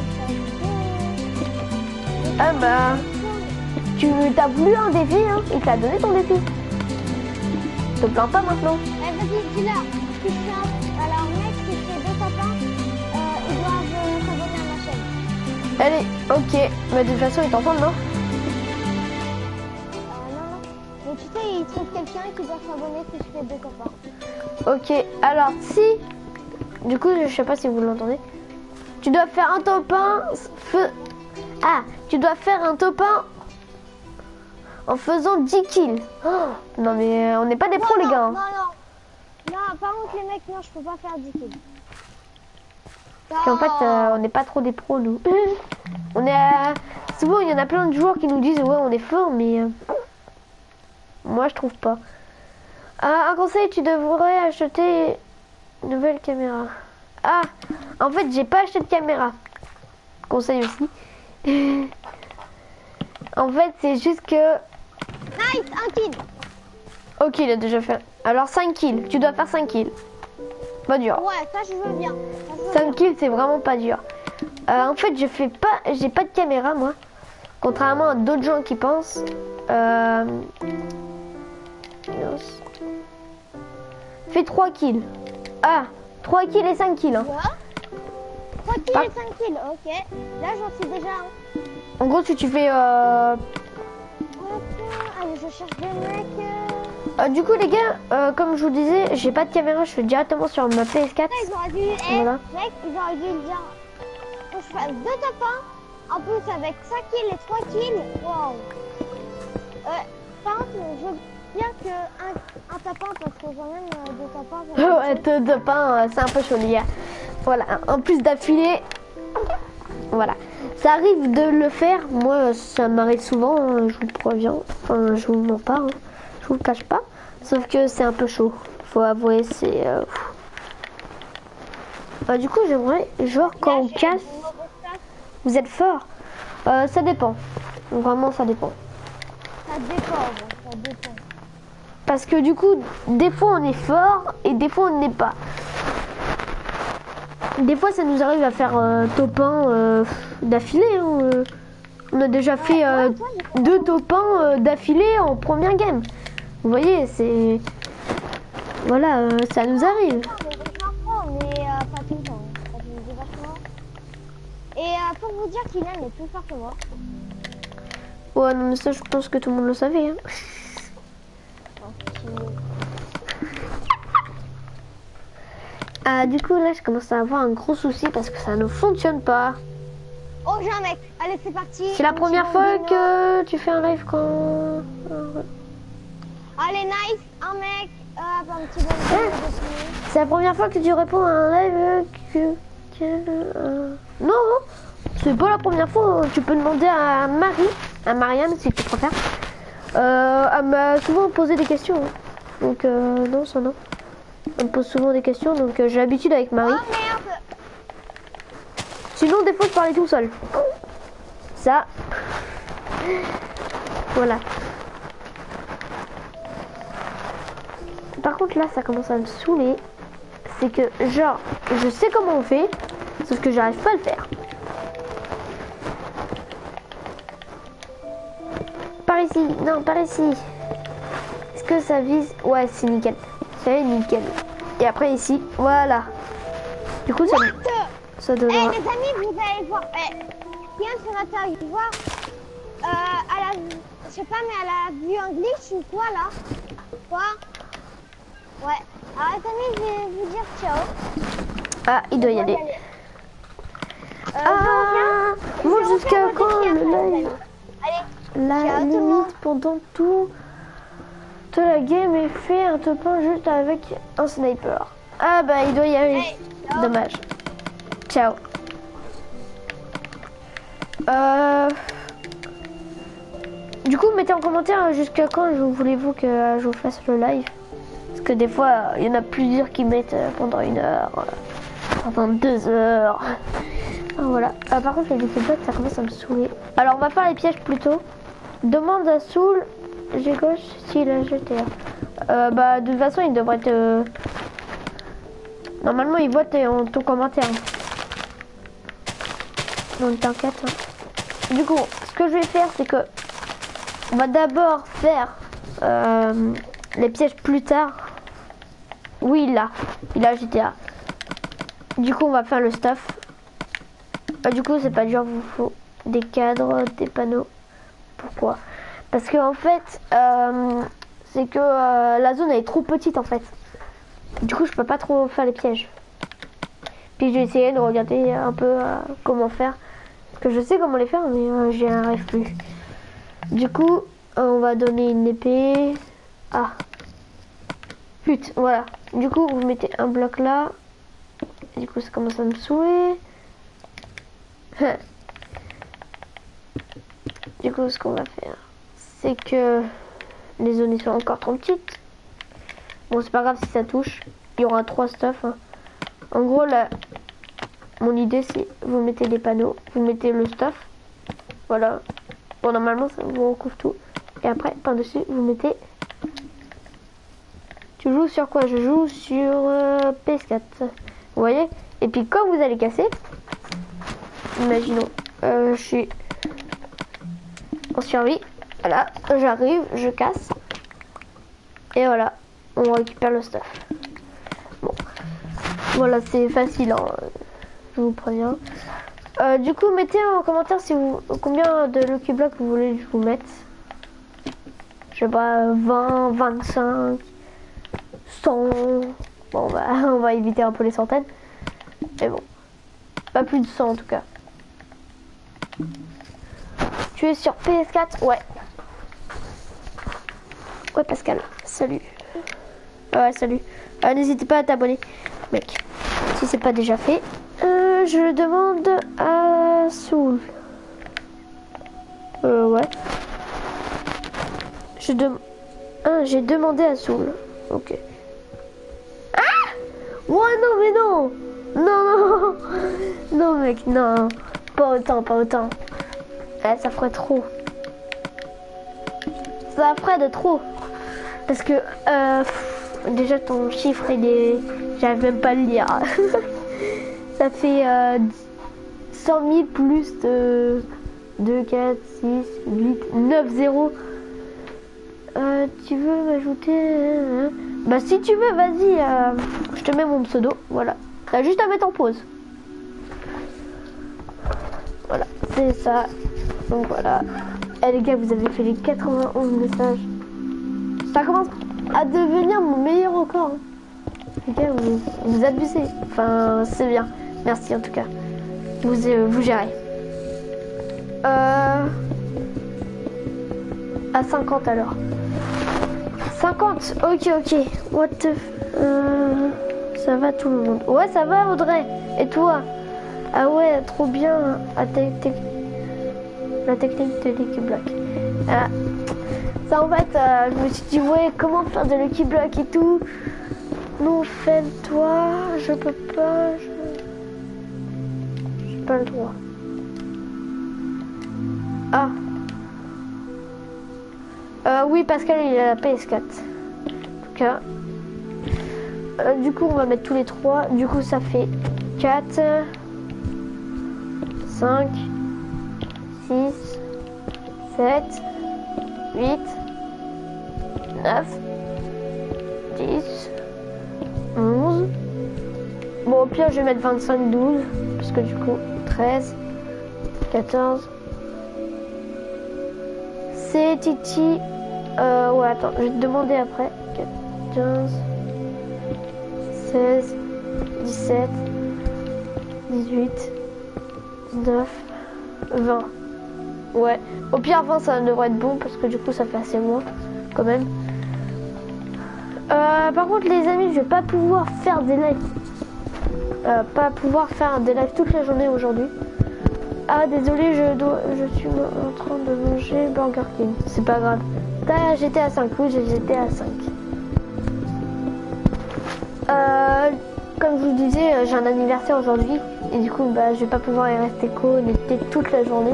Ah bah, tu t'as voulu un défi, hein, il t'a donné ton défi. Te plains pas maintenant. eh, vas-y, dis-leur. Si je fais alors, mec, si je fais 2 copains, ils doivent s'abonner à ma chaîne. Allez, ok. Bah, de toute façon, ils t'entendent, non? Non, non. Mais tu sais, ils trouvent quelqu'un qui doit s'abonner si je fais 2 copains. Ok, alors si... Du coup, je sais pas si vous l'entendez. Tu dois faire un top 1... Ah, tu dois faire un top 1 en faisant 10 kills. Oh, non mais on n'est pas des pros les gars. Hein. Non, par contre, les mecs, non, je peux pas faire 10 kills. Parce qu'en fait, on n'est pas trop des pros nous. On est souvent, il y en a plein de joueurs qui nous disent ouais, on est fort, mais moi je trouve pas. Un conseil, tu devrais acheter une nouvelle caméra. Ah, en fait, j'ai pas acheté de caméra. Conseil aussi. En fait, c'est juste que... Nice, un kill. Ok, il a déjà fait. Alors 5 kills, tu dois faire 5 kills. Pas dur. Ouais, ça, je veux bien. 5 kills, c'est vraiment pas dur. En fait, j'ai pas de caméra, moi. Contrairement à d'autres gens qui pensent. Fais 3 kills. Ah, 3 kills et 5 kills. Hein. Ouais. 3 kills et 5 kills, ok. Là, j'en suis déjà un. En gros, si tu fais... Hop, allez, je cherche des mecs. du coup, les gars, comme je vous disais, j'ai pas de caméra, je fais directement sur ma PS4. Ils auraient dû, Voilà. mec, ils auraient dû le dire. Faut que je fasse 2 top 1. En plus, avec 5 kills et 3 kills. Waouh. Par contre, je veux bien que un top 1 parce que quand même 2 top 1. Ouais, de pain, c'est un peu chaud, les gars. Voilà, en plus d'affilée. Voilà. Ça arrive de le faire. Moi, ça m'arrive souvent, hein, je vous le préviens. Enfin, je vous mens pas. Hein. Je vous le cache pas. Sauf que c'est un peu chaud. Faut avouer, c'est... du coup, j'aimerais, genre, quand on casse, vous êtes fort. Ça dépend. Vraiment, ça dépend. Ça dépend, bon, ça dépend. Parce que du coup, des fois, on est fort et des fois, on n'est pas. Des fois, ça nous arrive à faire top 1 d'affilée. Hein, on a déjà fait 2 top 1 d'affilée en première game. Vous voyez, c'est... Voilà, ça nous arrive. Mais pas tout le temps. Ça me dit vachement. Et pour vous dire qu'Ilan est plus fort que moi. Ouais, non, mais ça, je pense que tout le monde le savait. Hein. Du coup, là, je commence à avoir un gros souci parce que ça ne fonctionne pas. Oh, j'ai un mec. Allez, c'est parti. C'est la première fois que tu fais un live quand... est nice, un mec, un petit bonhomme. C'est la première fois que tu réponds à un live Non, c'est pas la première fois. Tu peux demander à Marie, à Marianne si tu préfères. Elle m'a souvent posé des questions. Donc non, ça non. Elle me pose souvent des questions, donc j'ai l'habitude avec Marie. Oh merde! Sinon, des fois, je parlais tout seul. Ça. Voilà. Par contre, là, ça commence à me saouler. C'est que, genre, je sais comment on fait, sauf que j'arrive pas à le faire. Par ici. Non, par ici. Est-ce que ça vise? Ouais, c'est nickel. C'est nickel. Et après, ici. Voilà. Du coup, ça Eh donnera... les amis, vous allez voir. Bien sur la voir. Je sais pas, mais elle a vu un glitch ou quoi là? Quoi? Ouais. Alors les amis, je vais vous dire ciao. Ah, il doit y aller. Moi jusqu'à quand le live? Allez, La ciao, tout le monde. limite pendant tout de la game est fait un top 1 juste avec un sniper. Ah bah il doit y aller. Hey, ciao. Dommage. Ciao. Du coup, mettez en commentaire jusqu'à quand voulez-vous que je vous fasse le live. Parce que des fois, il y en a plusieurs qui mettent pendant 1 heure, pendant 2 heures. Ah, voilà. Par contre, les effets de ça commence à me saouler. Alors, on va faire les pièges plutôt. Demande à Soul, j'ai gauche, s'il a GTA. Bah, de toute façon, il devrait te... Normalement, il voit ton commentaire. Donc, t'inquiète. Hein. Du coup, ce que je vais faire, c'est que... On va d'abord faire les pièges plus tard. Oui, il a GTA. Du coup, on va faire le stuff. Du coup, c'est pas dur, il vous faut des cadres, des panneaux. Pourquoi? Parce que en fait, c'est que la zone elle est trop petite en fait. Du coup, je peux pas trop faire les pièges. Puis j'ai essayé de regarder un peu comment faire. Parce que je sais comment les faire, mais j'y arrive plus. Du coup, on va donner une épée. Ah. Putain, voilà. Du coup, vous mettez un bloc là. Du coup, ça commence à me saouler. Du coup, ce qu'on va faire, c'est que les zones sont encore trop petites. Bon, c'est pas grave si ça touche. Il y aura 3 stuff. Hein. En gros, là, mon idée, c'est vous mettez des panneaux, vous mettez le stuff. Voilà. Bon, normalement, ça vous recouvre tout. Et après, par-dessus, vous mettez... Tu joues sur quoi? Je joue sur PS4. Vous voyez? Et puis, quand vous allez casser, imaginons, je suis en survie. Voilà, j'arrive, je casse. Et voilà, on récupère le stuff. Bon, voilà, c'est facile, hein. Je vous préviens. Du coup, mettez en commentaire si vous combien de Lucky Block vous voulez que je vous mette. Je sais pas, 20, 25, 100. Bon, on va éviter un peu les centaines. Mais bon, pas plus de 100 en tout cas. Tu es sur PS4? Ouais. Ouais, Pascal, salut. Ouais, salut. N'hésitez pas à t'abonner, mec, si c'est pas déjà fait. Je le demande à Soul. Ouais. J'ai demandé à Soul. Ok. Ah! Ouais, non, mais non! Non, non! Non, mec, non. Pas autant, pas autant. Ça ferait trop. Ça ferait de trop. Parce que, déjà, ton chiffre, il est... J'arrive même pas à le lire. Ça fait 100 000 plus de 2, 4, 6, 8, 9 0. Tu veux m'ajouter Bah si tu veux, vas-y, je te mets mon pseudo, voilà. T'as juste à mettre en pause. Voilà, c'est ça. Donc voilà. Eh les gars, vous avez fait les 91 messages. Ça commence à devenir mon meilleur record. Les gars, vous abusez. Enfin, c'est bien. Merci en tout cas. Vous gérez. À 50 alors. 50. Ok, ok. What the... ça va tout le monde. Ouais, ça va Audrey. Et toi? Ah ouais, trop bien. La technique de Lucky Block. Ça en fait, je me suis dit ouais, comment faire de Lucky Block et tout. Non, fais-toi. Je peux pas. J'ai pas le droit. Ah. Oui, Pascal, il a la PS4. En tout cas. Du coup, on va mettre tous les trois. Du coup, ça fait 4, 5, 6, 7, 8, 9, 10, 11. Bon, au pire, je vais mettre 25, 12. Parce que du coup, 13, 14. C'est Titi. Ouais, attends, je vais te demander après. 15, 16, 17, 18, 19, 20. Ouais, au pire 20 ça devrait être bon parce que du coup ça fait assez moins quand même. Par contre les amis, je vais pas pouvoir faire des lives. Toute la journée aujourd'hui. Ah désolé, je suis en train de manger Burger King. C'est pas grave. J'étais à 5, oui j'étais à 5. Comme je vous disais, j'ai un anniversaire aujourd'hui et du coup bah, je vais pas pouvoir y rester connecté toute la journée.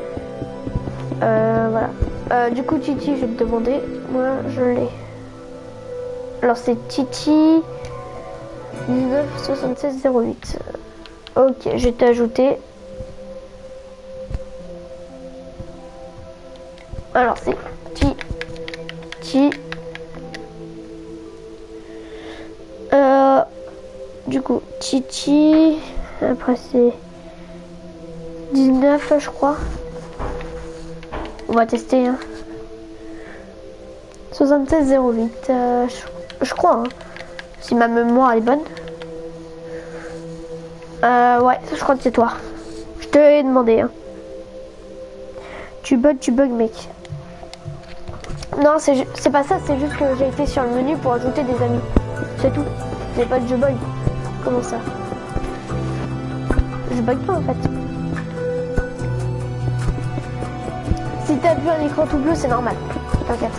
Voilà. Du coup Titi, je vais te demander. Moi je l'ai. Alors c'est Titi 197608. Ok, je vais t'ajouter. Alors c'est Titi. Du coup, Titi. Après, c'est 19, je crois. On va tester. Hein. 7608. Je crois. Hein. Si ma mémoire est bonne. Ouais, je crois que c'est toi. Je te l'ai demandé. Hein. Tu bugs, mec. Non, c'est pas ça. C'est juste que j'ai été sur le menu pour ajouter des amis. C'est tout. C'est pas de je bug. Comment ça? Je bug pas en fait. Si t'as vu un écran tout bleu, c'est normal. T'inquiète.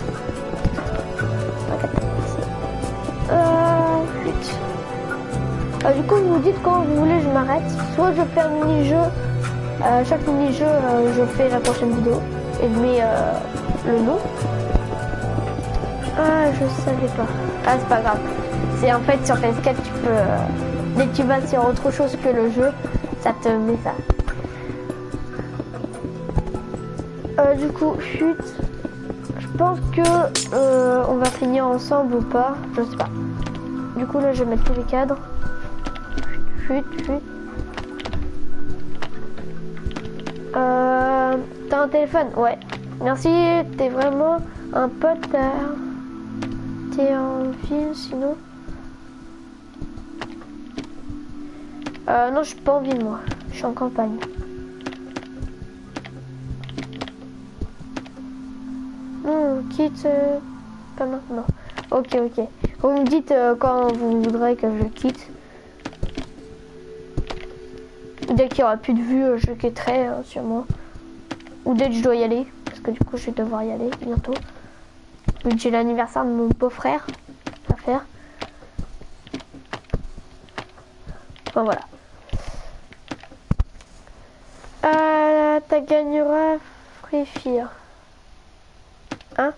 Du coup, vous dites quand vous voulez, je m'arrête. Soit je fais un mini-jeu. Chaque mini-jeu, je fais la prochaine vidéo. Et je mets le nom. Ah, je savais pas. Ah, c'est pas grave. C'est en fait sur PS4, tu peux. Dès que tu vas sur autre chose que le jeu, ça te met ça. Du coup, chut. Je pense que on va finir ensemble ou pas. Je sais pas. Du coup, là, je vais mettre tous les cadres. Chut. T'as un téléphone? Ouais. Merci, t'es vraiment un pote. T'es en ville sinon? Non, je suis pas en ville moi. Je suis en campagne. Non, quitte pas maintenant. Ok. Vous me dites quand vous voudrez que je quitte. Dès qu'il y aura plus de vues, je quitterai sûrement. Ou dès que je dois y aller. Parce que du coup, je vais devoir y aller bientôt. Vu que j'ai l'anniversaire de mon beau-frère à faire. Enfin voilà. Tu gagneras Free Fire. Hein?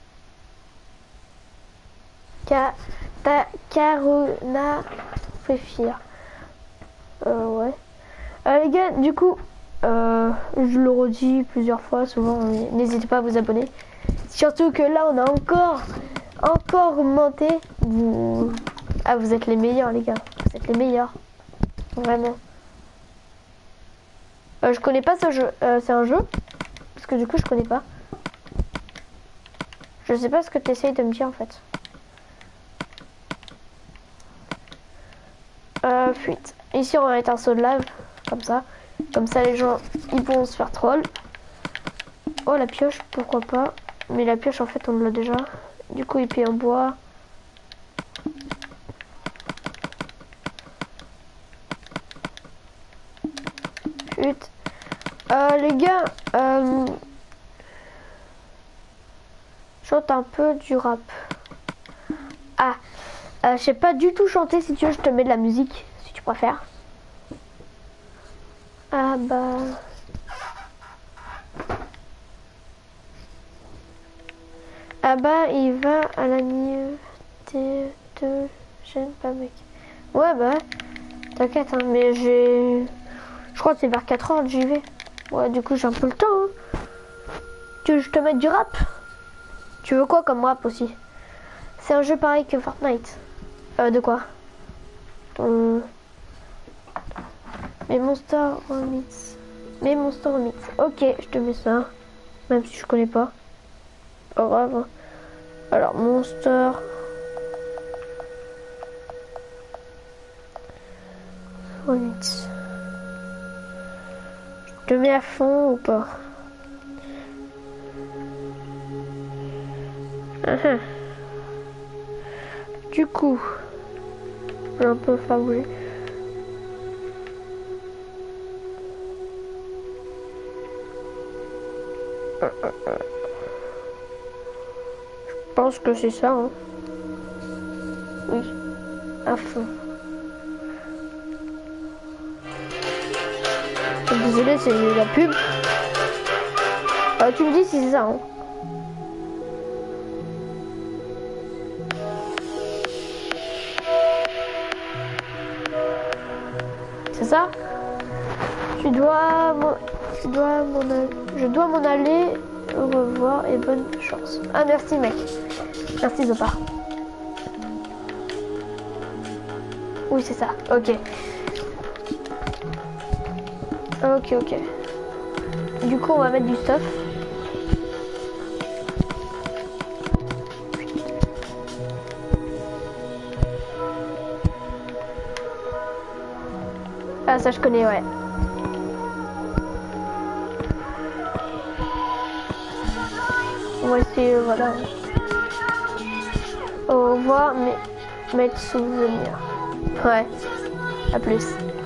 Carona Free Fire. Ouais. Les gars, du coup, je le redis plusieurs fois, souvent, n'hésitez pas à vous abonner. Surtout que là, on a encore augmenté. Vous êtes les meilleurs, les gars. Vous êtes les meilleurs. Vraiment. Je connais pas ce jeu. C'est un jeu? Parce que du coup, je connais pas. Je sais pas ce que tu essayes de me dire, en fait. Fuite. Ici, on va mettre un saut de lave. Comme ça. Comme ça, les gens, ils vont se faire troll. Oh, la pioche, pourquoi pas. Mais la pioche, en fait, on l'a déjà. Du coup, épée en bois. Chut. Les gars, chante un peu du rap. Ah, je sais pas du tout chanter. Si tu veux, je te mets de la musique, si tu préfères. Ah bah... Ah bah, il va à la nuit. Te gêne pas, mec. Ouais, bah, t'inquiète, hein, mais j'ai... Je crois que c'est vers 4h que j'y vais. Ouais, du coup, j'ai un peu le temps. Hein. Tu veux que je te mette du rap? Tu veux quoi comme rap aussi? C'est un jeu pareil que Fortnite. De quoi? Mes Monster Remix. Mes Monster Remix. Ok, je te mets ça. Même si je connais pas. Pas grave. Alors, Monster... Remix. Je te mets à fond ou pas? Du coup, j'ai un peu favori. Je pense que c'est ça. Hein. Oui, à fond. Désolé, c'est la pub. Tu me dis si c'est ça. Hein. C'est ça? Je dois m'en aller. Au revoir et bonne chance. Ah merci mec. Merci Zopa. Oui c'est ça. Ok. Ok. Du coup on va mettre du stuff. Ah ça je connais ouais. On va essayer voilà. Au revoir mes souvenirs. Ouais. À plus.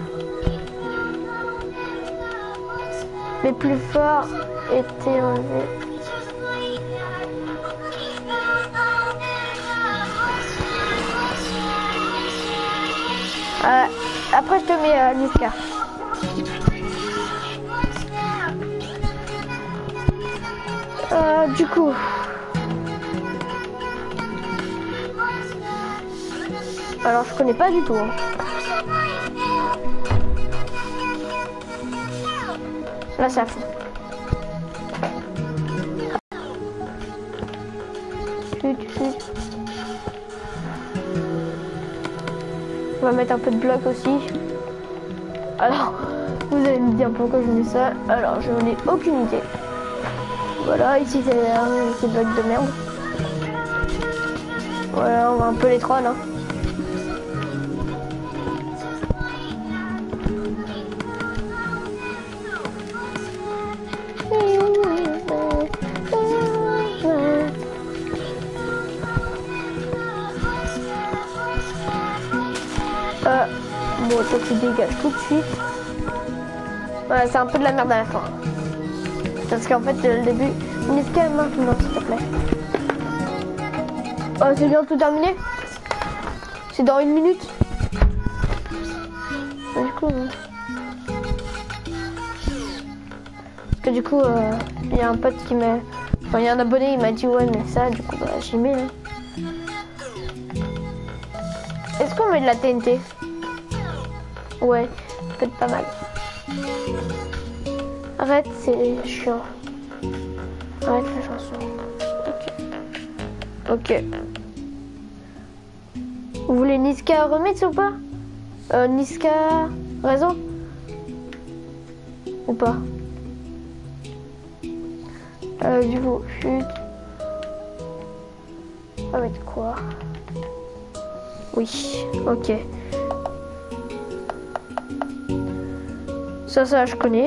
Mes plus forts étaient enlevés. Après je te mets Niska. Du coup. Alors je connais pas du tout. Hein. Là ça fond. On va mettre un peu de bloc aussi. Alors, vous allez me dire pourquoi je mets ça. Alors, je n'en ai aucune idée. Voilà, ici c'est bloc de merde. Voilà, on va un peu les trolls. Hein. Bon, toi tu dégages tout de suite. Ouais, c'est un peu de la merde à la fin. Parce qu'en fait, le début... Niska maintenant, s'il te plaît. Oh, c'est bien tout terminé. C'est dans 1 minute. Du coup... Parce que du coup, il y a un pote qui m'a... Enfin, il y a un abonné, il m'a dit ouais, mais ça, du coup, bah, j'ai mis. Hein. Est-ce qu'on met de la TNT? Ouais, peut-être pas mal. Arrête, c'est chiant. Arrête la chanson. Ok. Vous voulez Niska remix ou pas? Niska raison? Ou pas? Du coup, chut. On va mettre quoi? Oui, ok. Ça, je connais.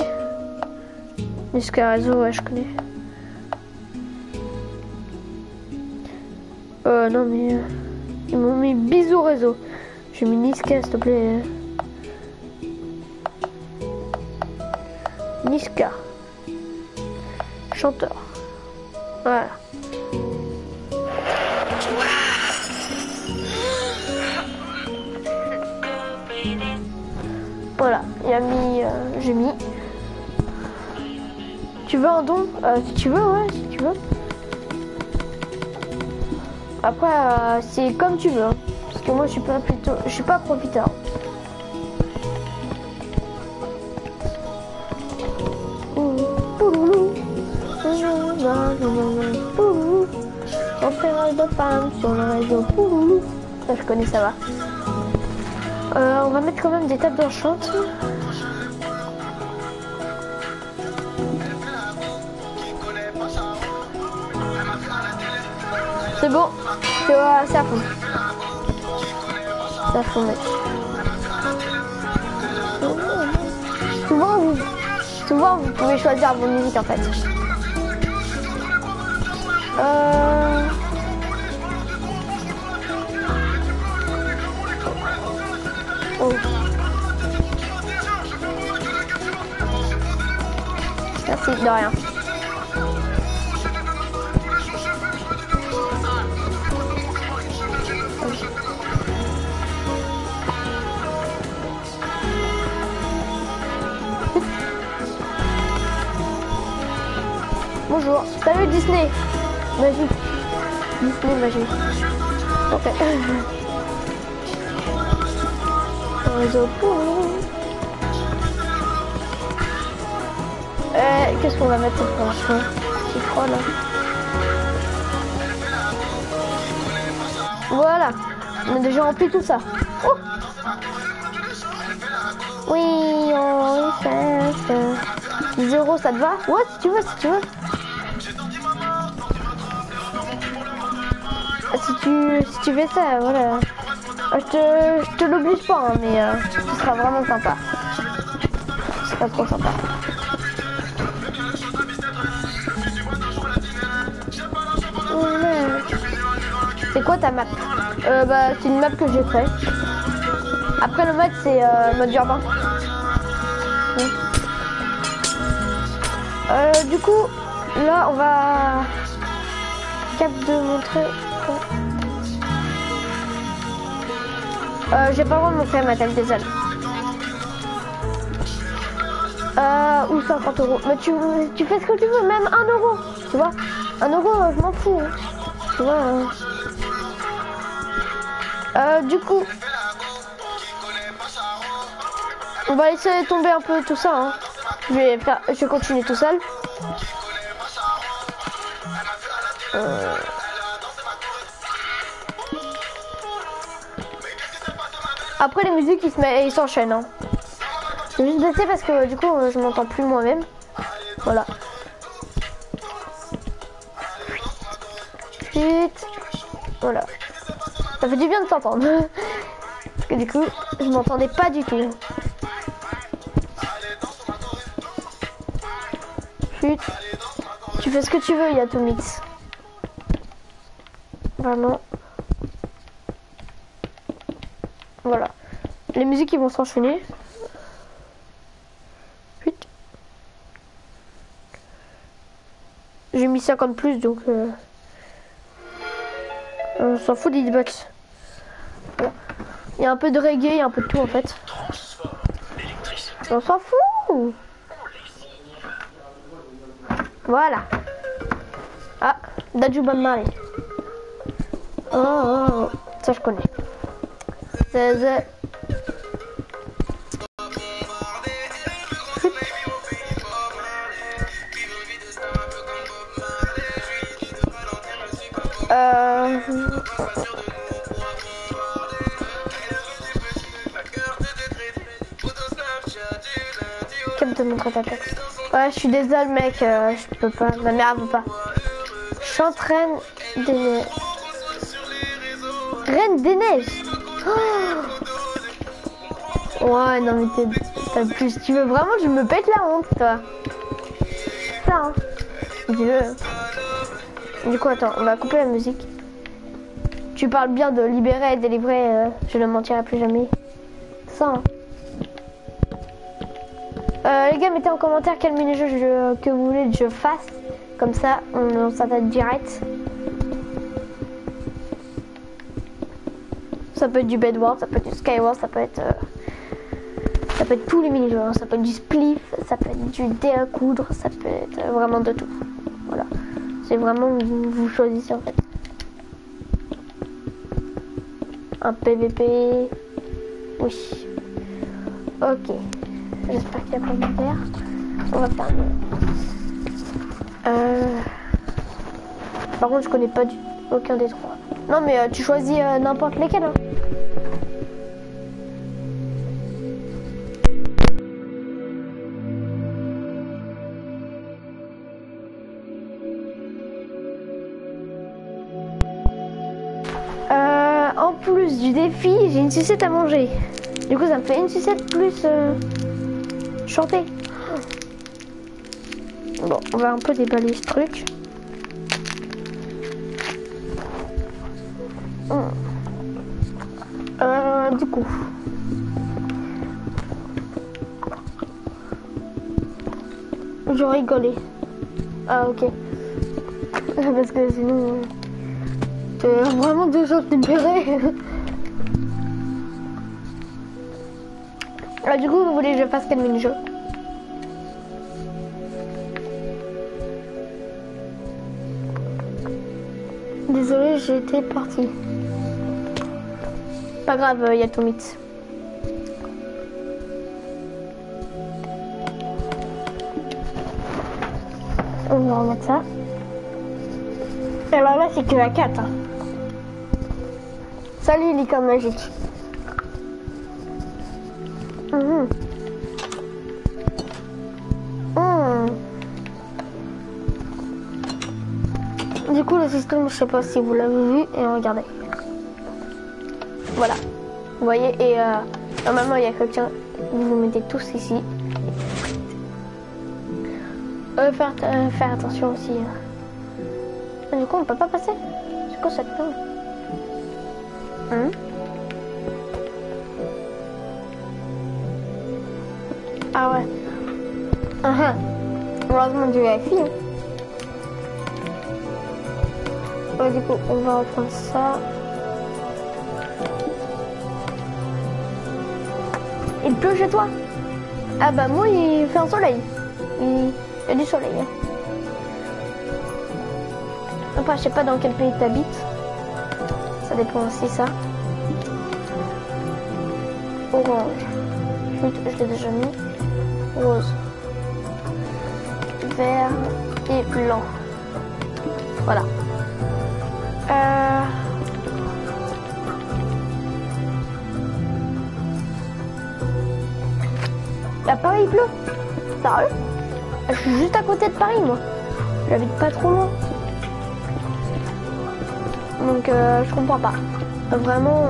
Niska réseau, ouais, je connais. Non mais... ils m'ont mis bisous réseau. J'ai mis Niska, s'il te plaît. Niska. Chanteur. Voilà. Voilà, il a mis... j'ai mis... Tu veux un don? Si tu veux, ouais, si tu veux. Après, c'est comme tu veux. Hein. Parce que moi, je suis pas profiteur. On fait de femmes sur le réseau. Ça, je connais, ça va. On va mettre quand même des tables d'enchante. C'est bon, c'est à fond. C'est à fond, mec. Souvent, vous pouvez choisir vos musiques en fait. Oh. Merci, de rien. Bonjour, salut Disney. Magique. Disney magique. Ok. Qu'est-ce qu'on va mettre cette fois? C'est froid là. Voilà. On a déjà rempli tout ça. Oh, oui, on fait. 10 € ça te va? Ouais, si tu veux, si tu veux. Si tu fais ça, voilà. Je te l'oblige pas, hein, mais ce sera vraiment sympa. Ce sera trop sympa. C'est quoi ta map? C'est une map que j'ai fait. Après le mode c'est mode urbain. Du coup, là on va cap de montrer. J'ai pas le droit de montrer ma table des ailes. Ou 50 €. Mais tu fais ce que tu veux, même 1 €. Tu vois, 1 €, je m'en fous. Hein. Tu vois. Du coup, on va laisser tomber un peu tout ça. Hein. Je vais continuer tout seul. Après les musiques ils s'enchaînent. Hein. Je vais juste baisser parce que du coup je m'entends plus moi-même. Voilà. Chut. Voilà. Ça fait du bien de t'entendre. Parce que du coup je m'entendais pas du tout. Chut. Tu fais ce que tu veux, Yatomix. Vraiment. Voilà. Les musiques ils vont s'enchaîner. Putain. J'ai mis 50 plus donc on s'en fout des hitbox. Voilà. Il y a un peu de reggae, il y a un peu de tout en fait. On s'en fout. Voilà. Ah, Dadju Ban Marley. Oh, ça je connais. C'est Cap de montrer ta tête. Ouais, je suis désolé mec, je peux pas, ma mère veut pas. Chante Reine des Neiges. Reine des Neiges. Oh ouais, non mais t'as plus. Tu veux vraiment que je me pète la honte, toi. Ça, hein. Si tu veux. Du coup, attends, on va couper la musique. Tu parles bien de libérer et délivrer, je ne mentirai plus jamais. Ça. Hein. Les gars, mettez en commentaire quel mini-jeu que vous voulez que je fasse. Comme ça, on s'attaque direct. Ça peut être du Bedwars, ça peut être du Skywars, ça peut être tous les mini-jeux. Hein. Ça peut être du spliff, ça peut être du dé à coudre, ça peut être vraiment de tout. Voilà. C'est vraiment vous choisissez en fait. Un PVP. Oui. Ok. J'espère qu'il n'y a pas de verre. On va faire Par contre, je connais pas aucun des trois. Non, mais tu choisis n'importe lesquels. Hein. En plus du défi, j'ai une sucette à manger. Du coup, ça me fait une sucette plus chanter. Bon, on va un peu déballer ce truc. Du coup. Je rigolais. Ah, ok. Parce que sinon... vraiment deux choses tempérées. Ah, du coup, vous voulez que je fasse quel mini-jeu? Désolé, j'étais partie. Pas grave, il y a tout mythe. On va remettre ça. Alors là, c'est que la 4. Hein. Salut, licorne magique. Du coup, le système, je sais pas si vous l'avez vu, et regardez. Voilà. Vous voyez, et normalement, il y a quelqu'un. Vous vous mettez tous ici. Faire attention aussi. Du coup, on peut pas passer. C'est quoi cette langue? Ah ouais. Heureusement du FI. Ouais, du coup, on va reprendre ça. Il pleut chez toi? Ah bah moi, il fait un soleil. Il y a du soleil. Hein. Enfin, je sais pas dans quel pays t'habites. Ça dépend aussi, ça. Orange. Je l'ai déjà mis. Rose. Vert et blanc. Voilà. À Paris, il pleut. Sérieux? Je suis juste à côté de Paris, moi. J'habite pas trop loin. Donc, je comprends pas. Vraiment,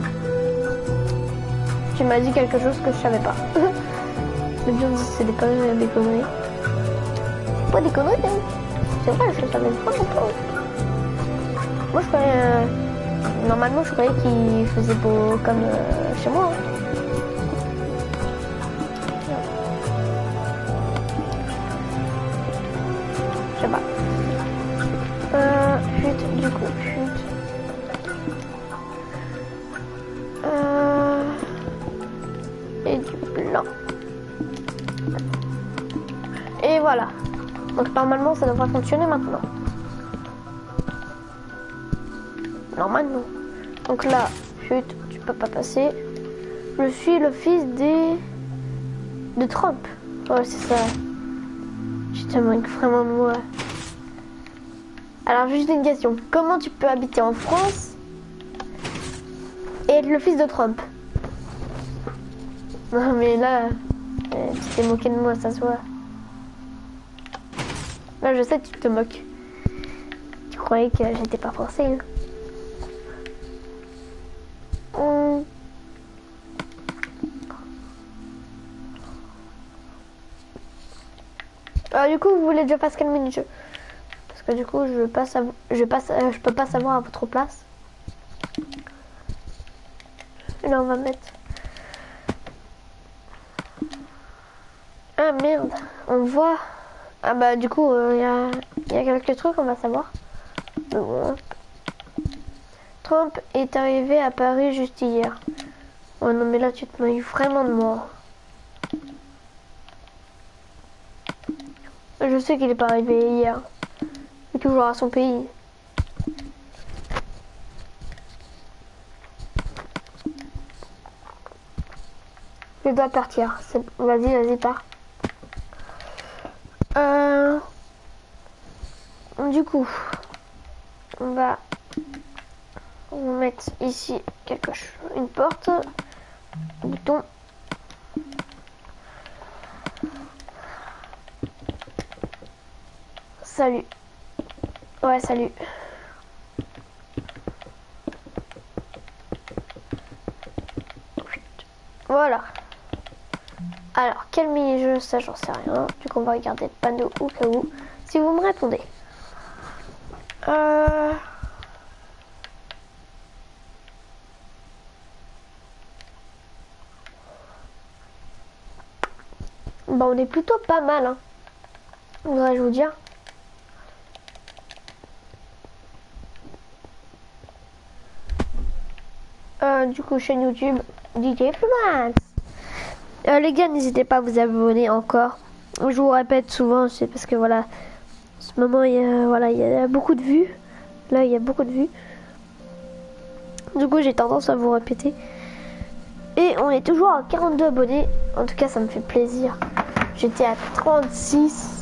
tu m'as dit quelque chose que je savais pas. Mais bien dit, c'est des conneries. Pas des conneries, hein. C'est vrai, je savais pas non plus. Moi, je croyais... normalement, je croyais qu'il faisait beau comme chez moi. Hein. Je sais pas. Chute, du coup, chute. Et du blanc. Et voilà. Donc normalement ça devrait fonctionner maintenant. Normalement. Donc là, chute, tu peux pas passer. Je suis le fils de Trump. Ouais, c'est ça. Je te manque vraiment de moi. Alors juste une question. Comment tu peux habiter en France et être le fils de Trump? Non mais là, tu t'es moqué de moi, ça se voit. Là je sais que tu te moques. Tu croyais que j'étais pas français. Hein. Du coup, vous voulez que je fasse quel mini-jeu? Parce que du coup, je peux pas savoir à votre place. Et là, on va mettre... Ah merde, on voit... Ah bah du coup, il y a quelques trucs qu'on va savoir. Mais bon. Trump est arrivé à Paris juste hier. Oh non mais là tu te moques vraiment de moi. Je sais qu'il est pas arrivé hier. Il est toujours à son pays. Je dois partir. Vas-y, pars. Du coup, on va mettre ici quelque chose, une porte, un bouton. Salut. Ouais, salut. Voilà. Alors, quel mini-jeu, ça j'en sais rien. Du coup, on va regarder le panneau au cas où. Si vous me répondez. Bah, on est plutôt pas mal, hein. Voudrais-je vous dire. Du coup, chaîne YouTube DJ Florence. Les gars, n'hésitez pas à vous abonner encore. Je vous répète souvent, c'est parce que voilà, en ce moment il y a beaucoup de vues. Là, il y a beaucoup de vues. Du coup, j'ai tendance à vous répéter. Et on est toujours à 42 abonnés. En tout cas, ça me fait plaisir. J'étais à 36.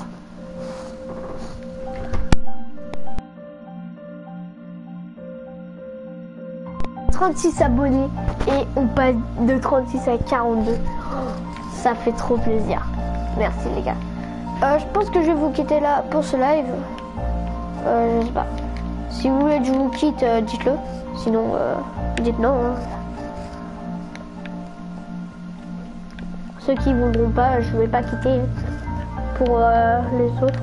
Abonnés et on passe de 36 à 42. Ça fait trop plaisir. Merci les gars. Je pense que je vais vous quitter là pour ce live. Je sais pas. Si vous voulez que je vous quitte, dites-le. Sinon, dites non. Hein. Ceux qui ne voudront pas, je vais pas quitter pour les autres.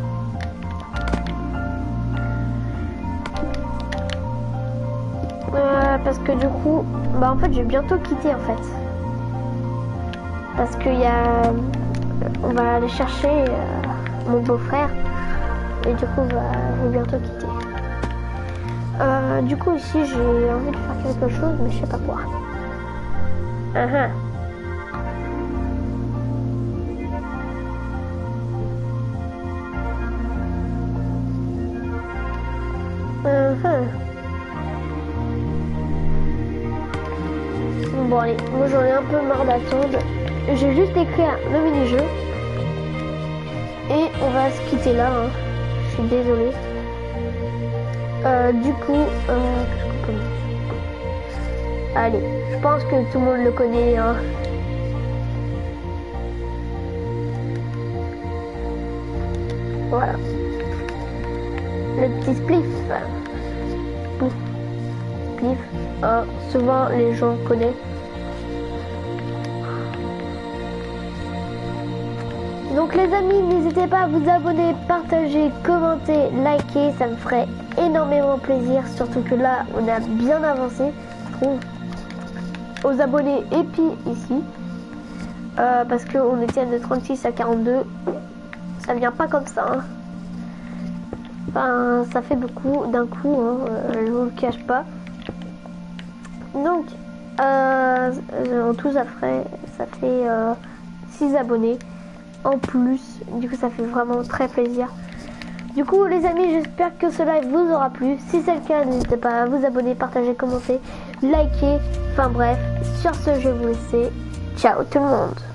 Parce que du coup, bah en fait, je vais bientôt quitter en fait. Parce qu'il y a, on va aller chercher mon beau-frère et du coup, bah, je vais bientôt quitter. Du coup, ici, j'ai envie de faire quelque chose, mais je sais pas quoi. Bon allez, moi j'en ai un peu marre d'attendre. J'ai juste écrit le mini-jeu. Et on va se quitter là. Hein. Je suis désolée. Du coup, qu'est-ce qu'on peut mettre ? Allez, je pense que tout le monde le connaît. Hein. Voilà. Le petit spliff. Spliff. Hein, souvent les gens connaissent. Donc les amis, n'hésitez pas à vous abonner, partager, commenter, liker, ça me ferait énormément plaisir, surtout que là on a bien avancé, je trouve, aux abonnés et puis ici, parce qu'on était de 36 à 42, ça vient pas comme ça, hein. Enfin, ça fait beaucoup d'un coup, hein, je vous le cache pas. Donc, en tout ça fait 6 abonnés. En plus, du coup ça fait vraiment très plaisir. Du coup les amis, j'espère que ce live vous aura plu. Si c'est le cas, n'hésitez pas à vous abonner, partager, commenter, liker. Enfin bref, sur ce je vais vous laisser. Ciao tout le monde.